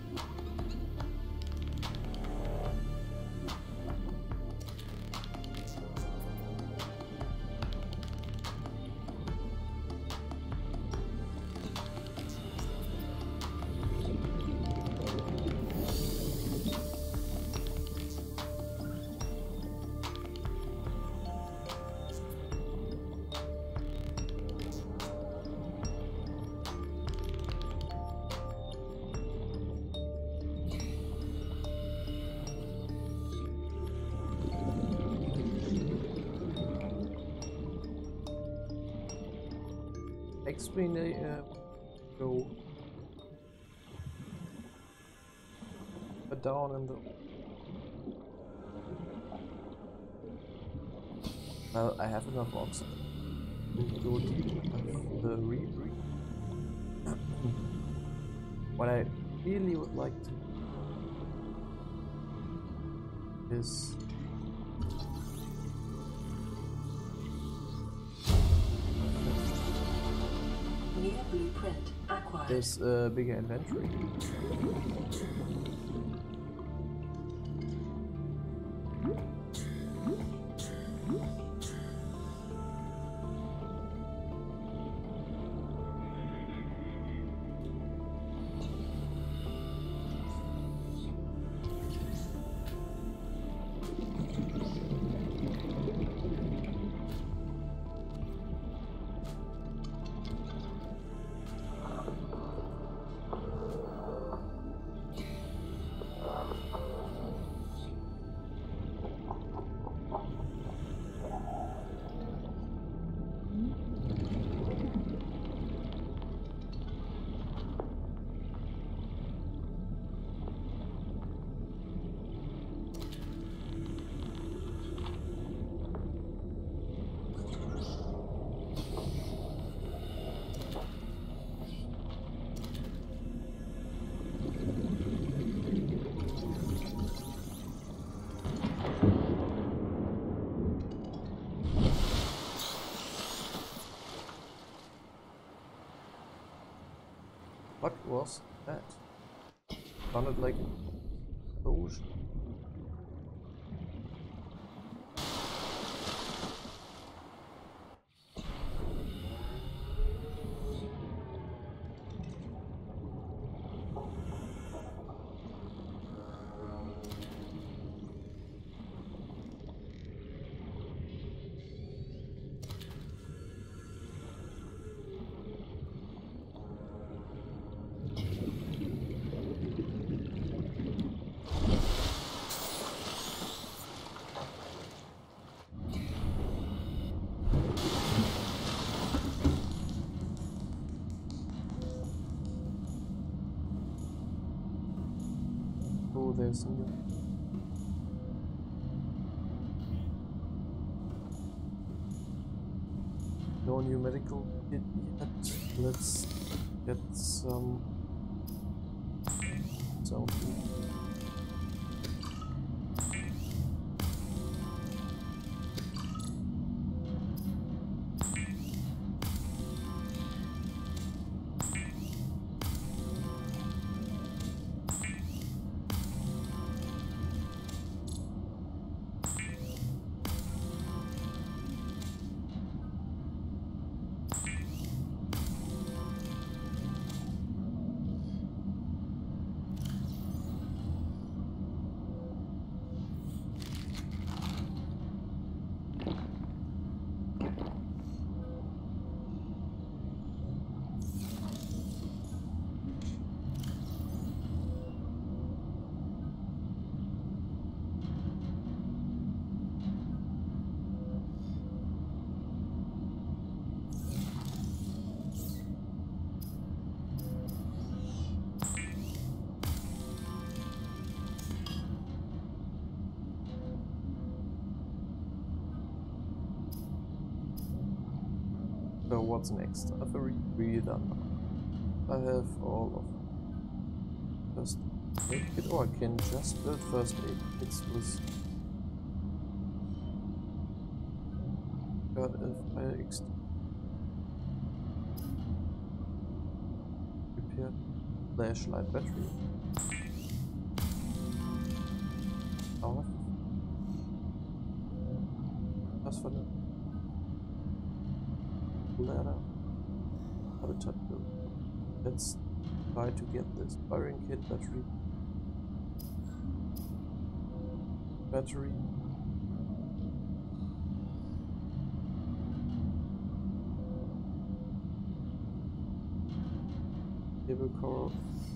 explain go down in the well, I have enough oxygen to go deep with the rebreathe. What I really would like to is New blueprint acquired. is a bigger inventory. What was that? Sounded like an explosion. there's new. No new medical kit yet. Let's get something. So what's next? I've already done now. I have all of first aid kit, or I can just build first aid kits with fire extinguisher. Repair flashlight battery. Off. Was for the ladder. Habitat build. Let's try to get this firing kit battery. Battery. Cable coral.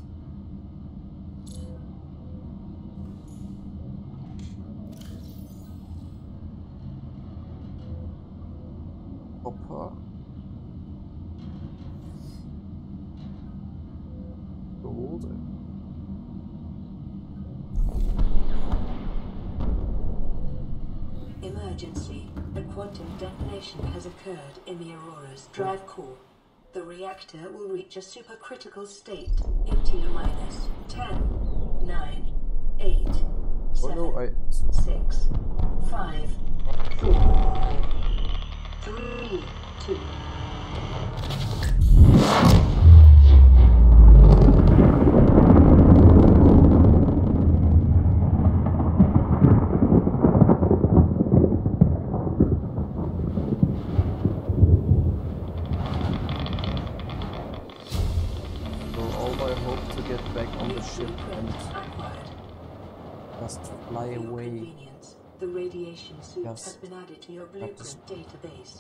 Copper. Gold. Emergency. A quantum detonation has occurred in the Aurora's drive core. The reactor will reach a supercritical state in T-minus 10, 9, 8, 7, Oh no, 6, 5, 4, 3, 2. Just fly away. The radiation suit Yes. has been added to your blueprint database.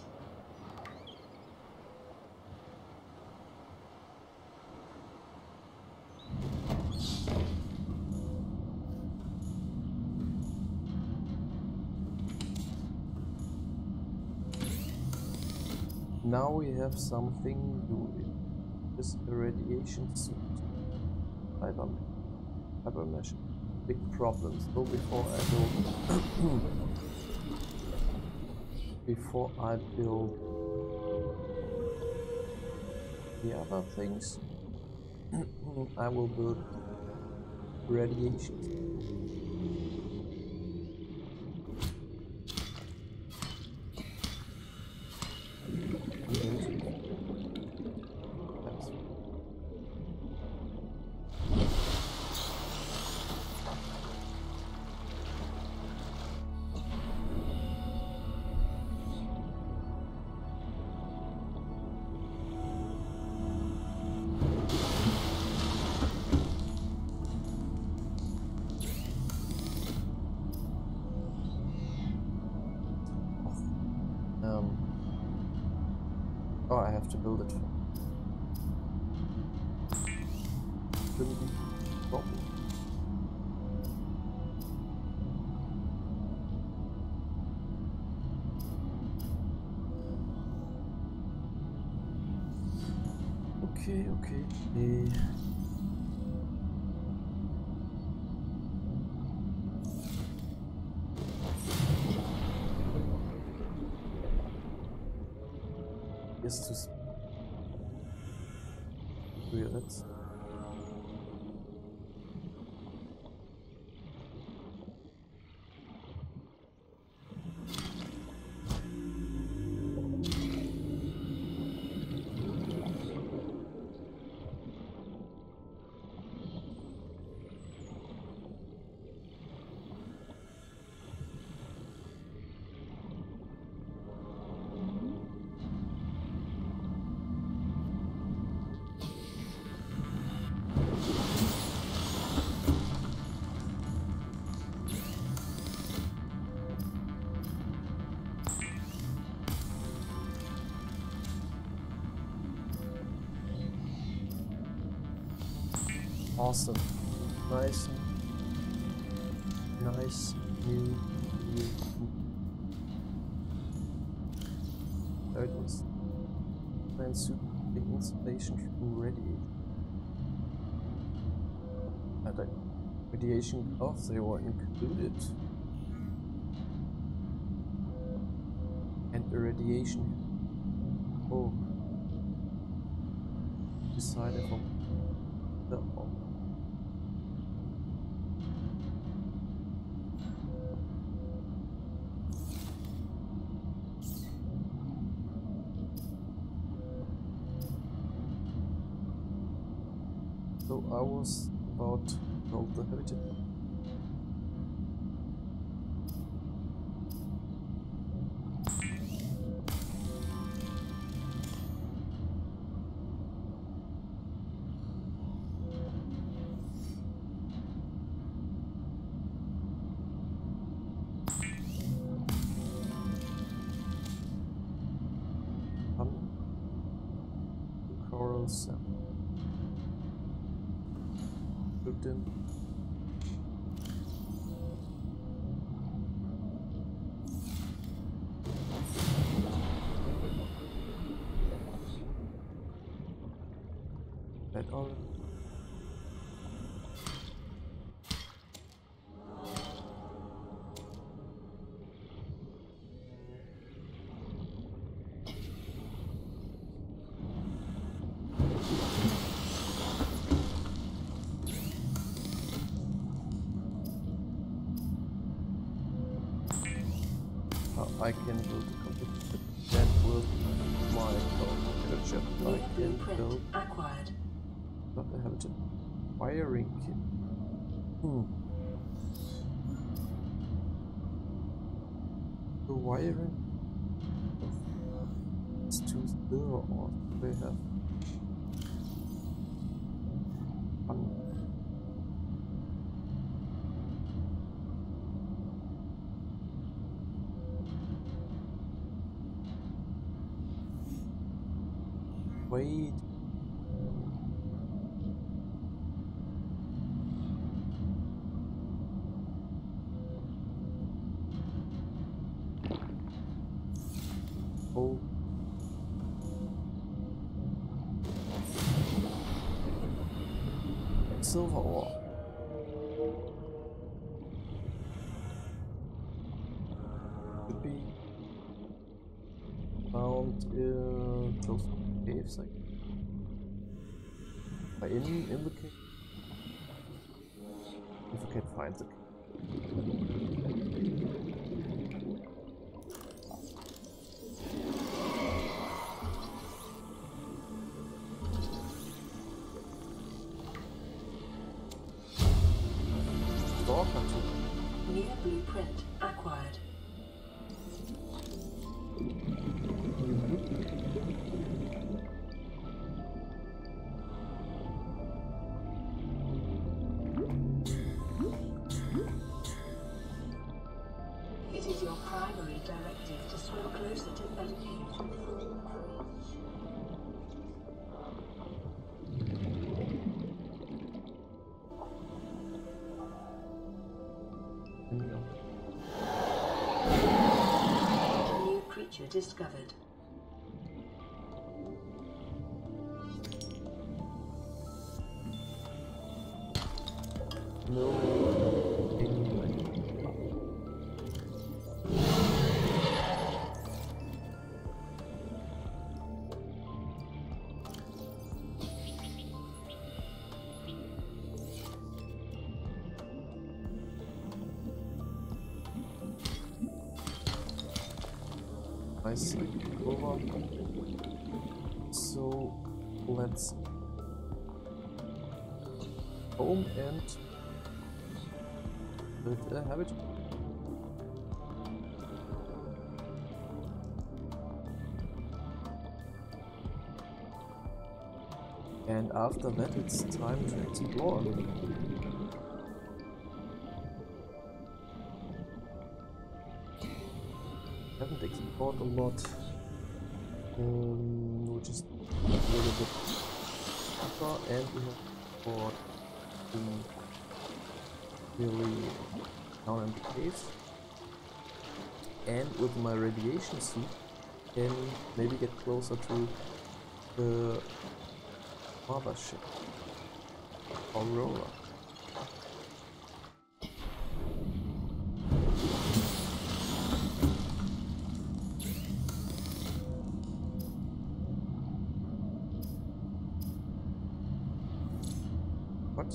Now we have something new. This radiation suit. Fiber mesh. Big problems. So before I build the other things, I will build radiation. Oh, I have to build it. Shouldn't be a problem. Okay. is to do that. Awesome. Nice new. There it was. And super the installation ready. And the radiation gloves, they were included. And irradiation. Oh. Decided from the So I was about to build the habitat. Coral sand. Gluten. That all. I can build a computer that will my habitat. I can build acquired. Not the habitat. Wiring kit. The wiring is too still, or they have wait. Oh. Silver ore. Could be found in close to caves, like by in the cave. If you can find the cave. New blueprint acquired. It is your primary directive to swim closer to Medicaid. New creature discovered. Nice over. So let's home and build a habit. And after that it's time to explore a little. Haven't explored a lot. We're just a little bit deeper, and we have explored really down in the caves. And with my radiation suit, can maybe get closer to the mothership, Aurora. What?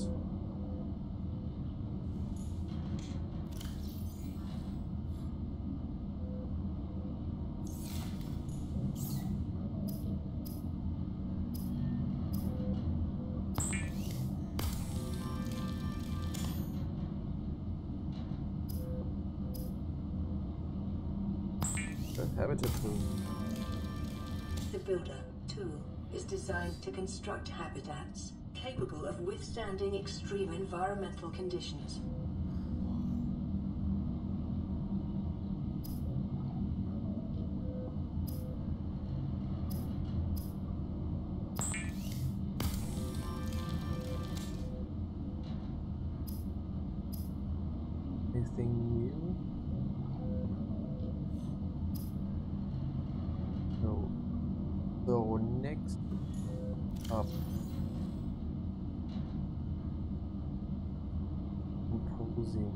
Habitat tool. The Builder tool is designed to construct habitats capable of withstanding extreme environmental conditions. Anything new? No. So next up, composing.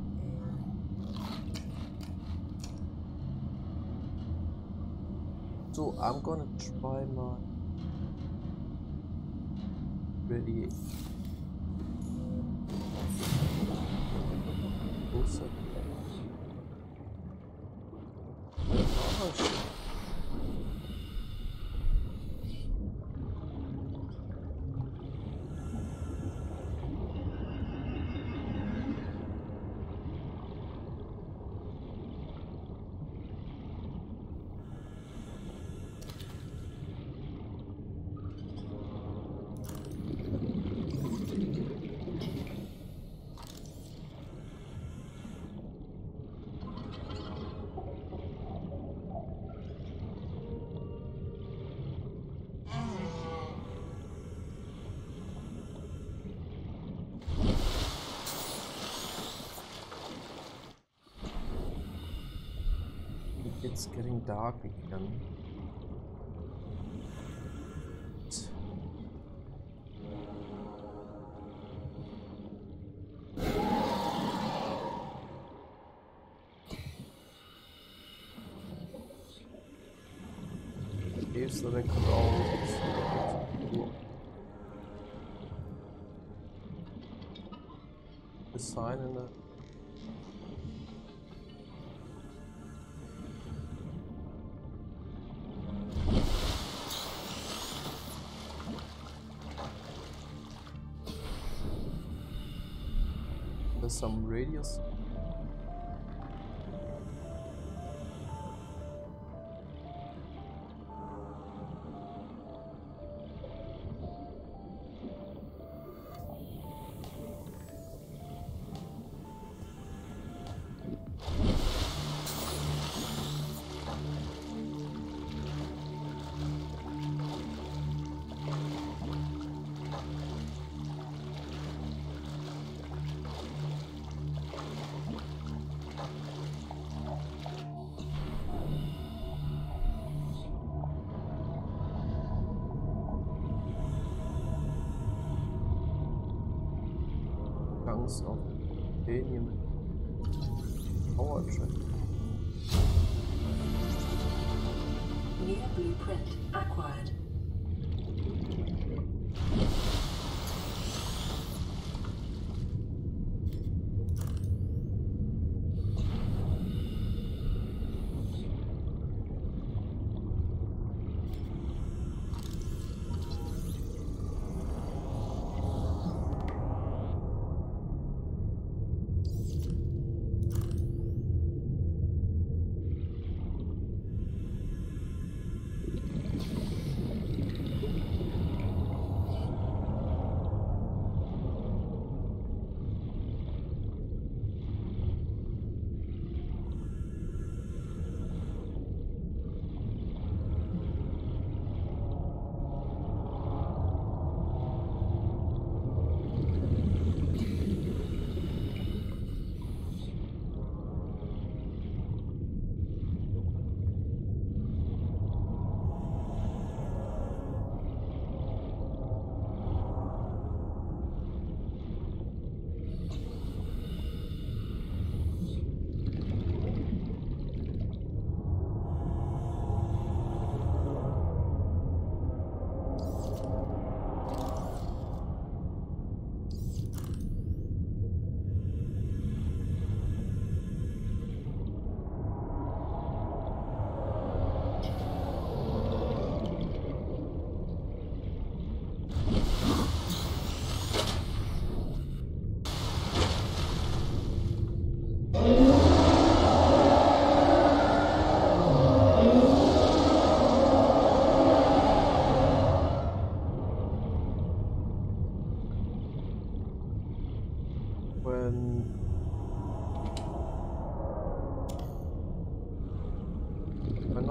So I'm gonna try my radiation. Also. Oh shit. It's getting dark again. Caves that I crawled. The sign in the some radius. Chunks of titanium power track. New blueprint acquired.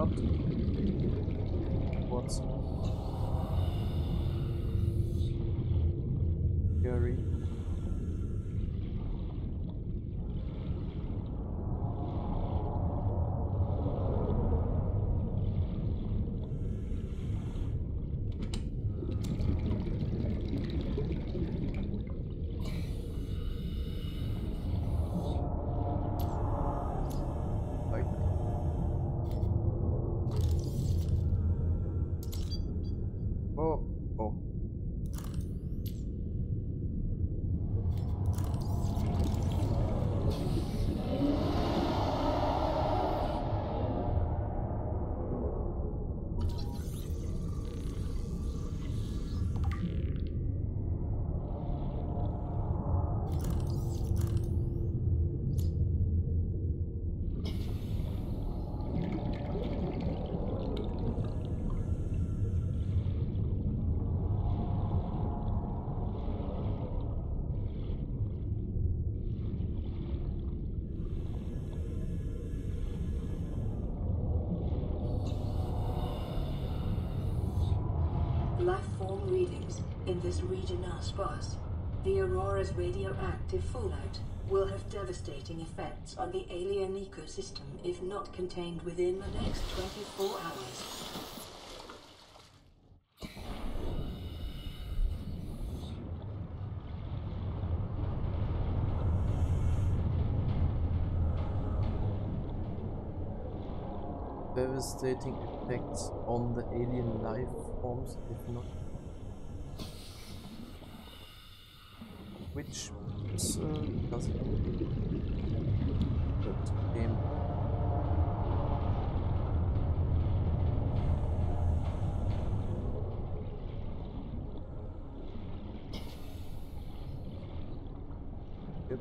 not. What's scary? Oh, oh. Life form readings in this region are sparse. The Aurora's radioactive fallout will have devastating effects on the alien ecosystem if not contained within the next 24 hours. Devastating effects on the alien life forms if not. Which is does it that game? Yep.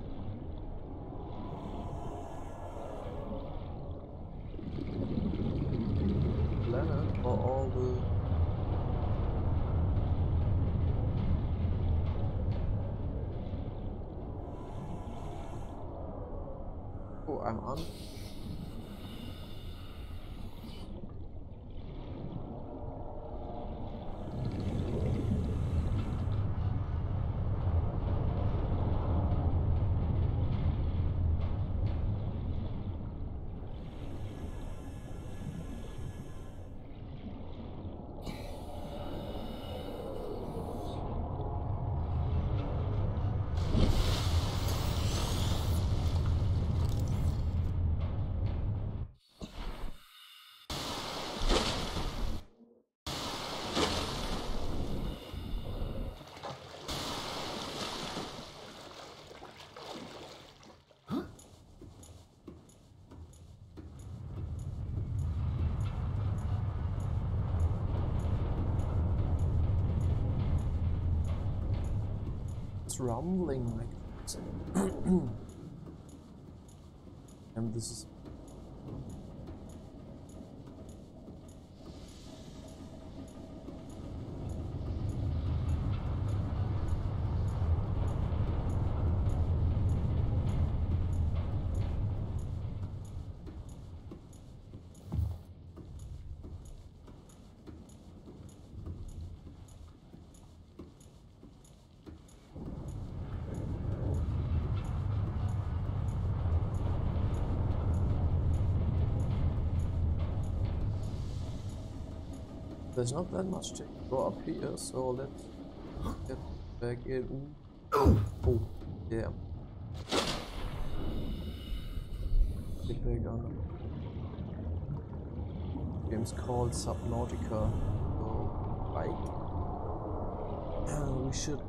Planet for all the I'm on. It's rumbling like this. And this is there's not that much to go up here, so let's get back in. Oh, yeah. Get back on. Game's called Subnautica. So, bike. We should.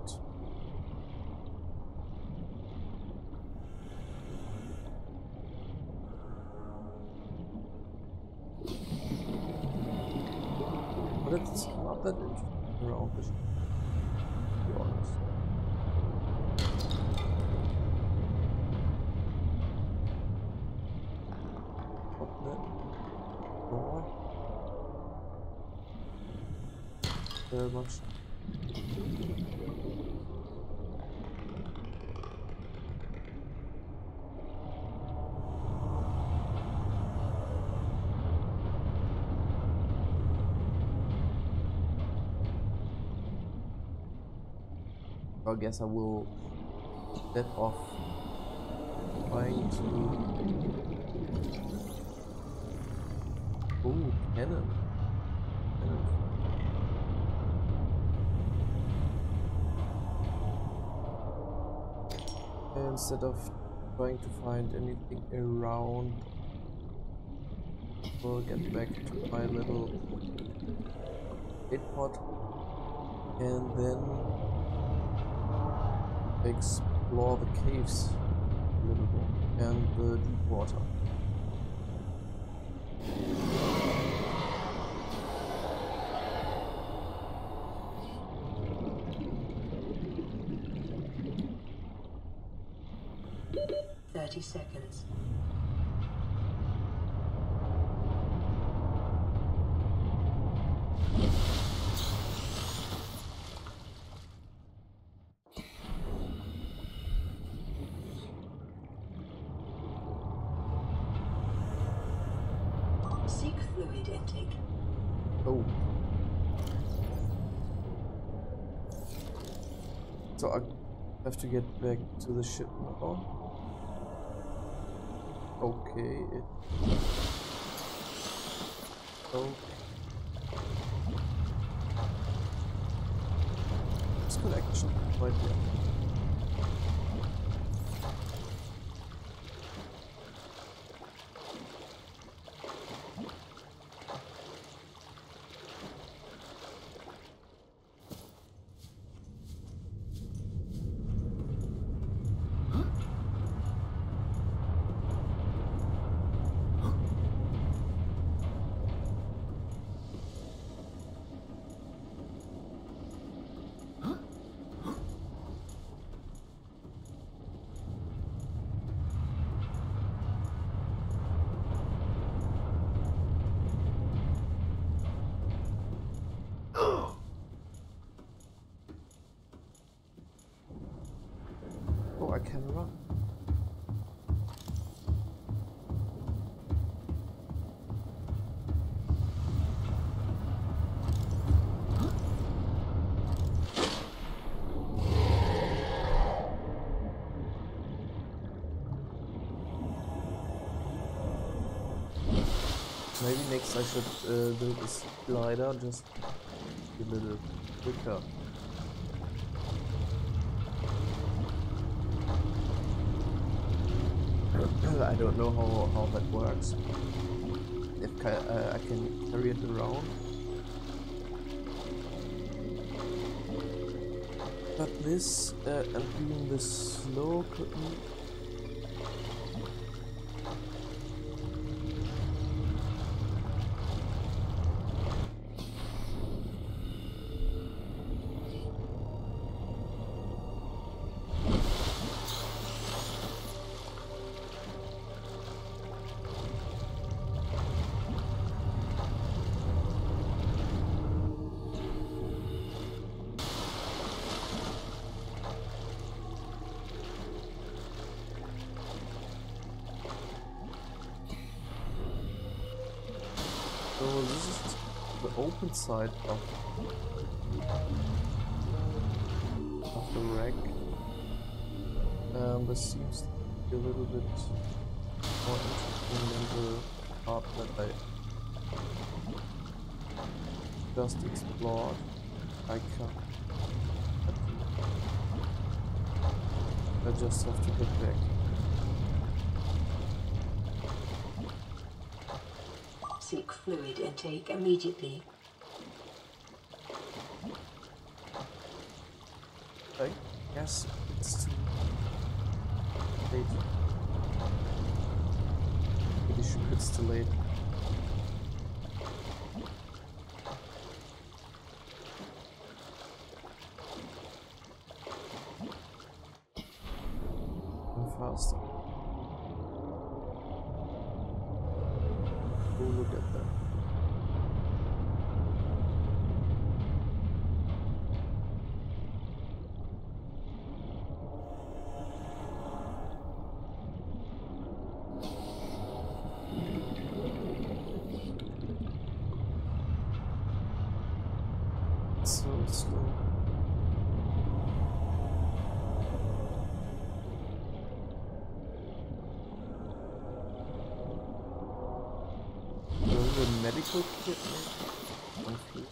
But it's not that interesting around this, to be honest. Open it. Door. Very much. I guess I will step off trying to... Ooh, cannon. Cannon. Instead of trying to find anything around, we'll get back to my little pod and then explore the caves a little more and the deep water. 30 seconds. Seek fluid intake. Oh. So I have to get back to the ship now. Okay, oh. It's good action right here. I can run. Maybe next I should build a glider just a little quicker. I don't know how that works. If I can carry it around. But this and being this slow could be... So this is the open side of the wreck. This seems to be a little bit more interesting than the part that I just explored. I just have to get back. Seek fluid intake immediately. I guess it's too late. Pretty sure it's too late. I'm faster. Oh, look at that. So slow. a medical kit maybe? Confused.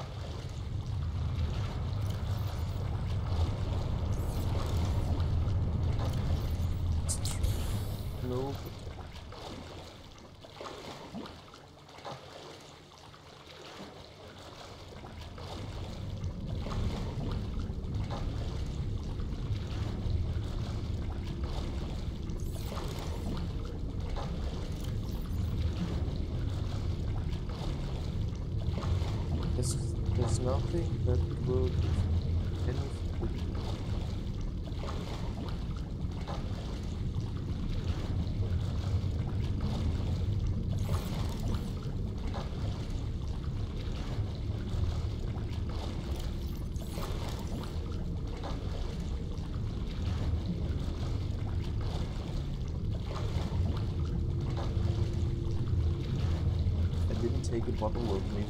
No. There's nothing that will do anything. I didn't take a bottle with me.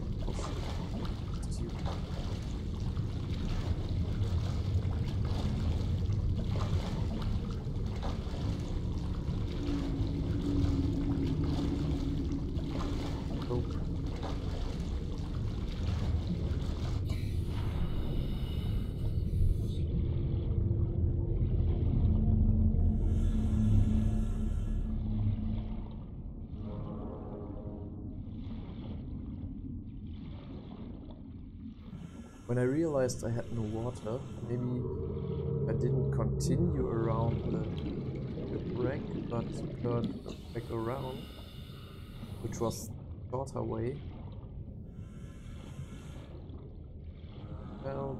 When I realized I had no water, maybe I didn't continue around the wreck, but turned back around, which was the shorter way. Well,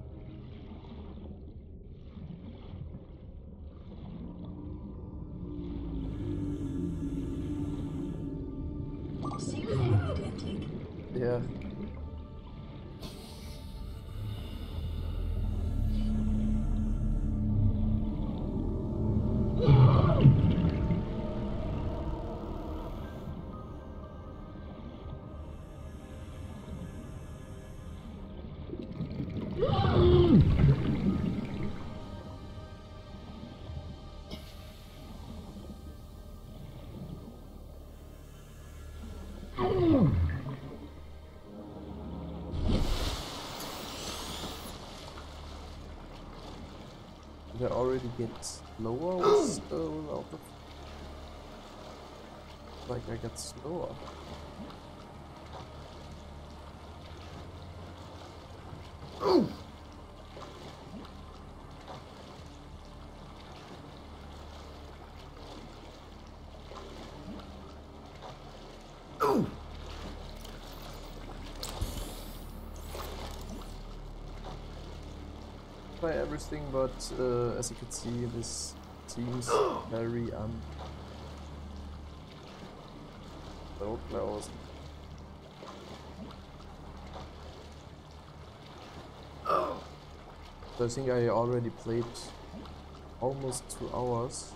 Seems identical. yeah. Did I already get slower without the... Like I got slower. By everything, but as you can see, this seems very so close. So I think I already played almost 2 hours.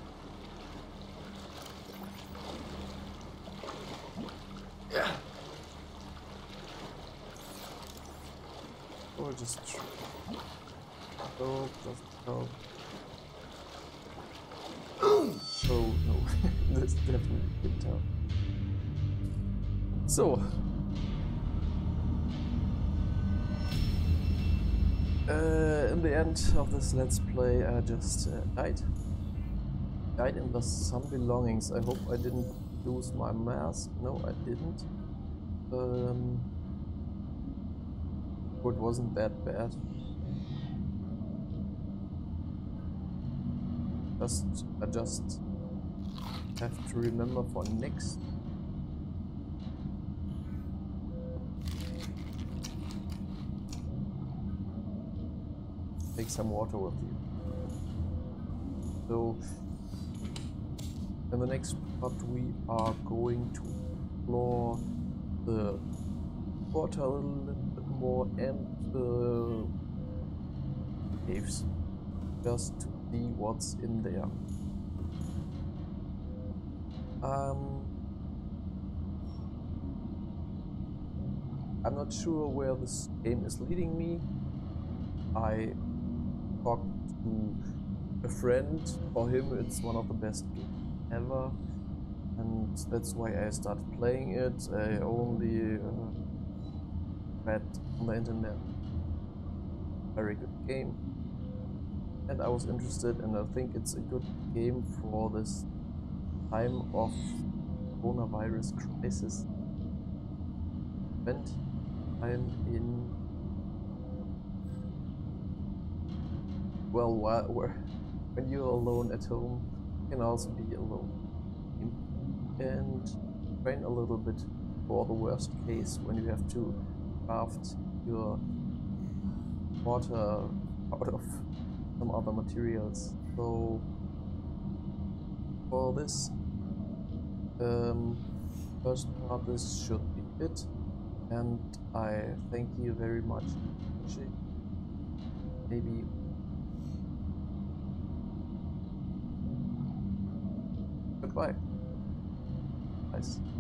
Or just oh, just help. Oh no, this definitely didn't help. So, in the end of this let's play, I just died in the some belongings. I hope I didn't lose my mask. No, I didn't. It wasn't that bad. I just have to remember for next. Take some water with you. So in the next part we are going to explore the water a little bit more and the caves, just to see what's in there. I'm not sure where this game is leading me. I talked to a friend. For him it's one of the best games ever. and that's why I started playing it. I only read on the internet very good game, and I was interested, and I think it's a good game for this time of coronavirus crisis. And I'm in, well, when you're alone at home, you can also be alone, and train a little bit for the worst case when you have to craft your water out of some other materials. So for this first part, this should be it, and I thank you very much for watching. Maybe goodbye. Nice.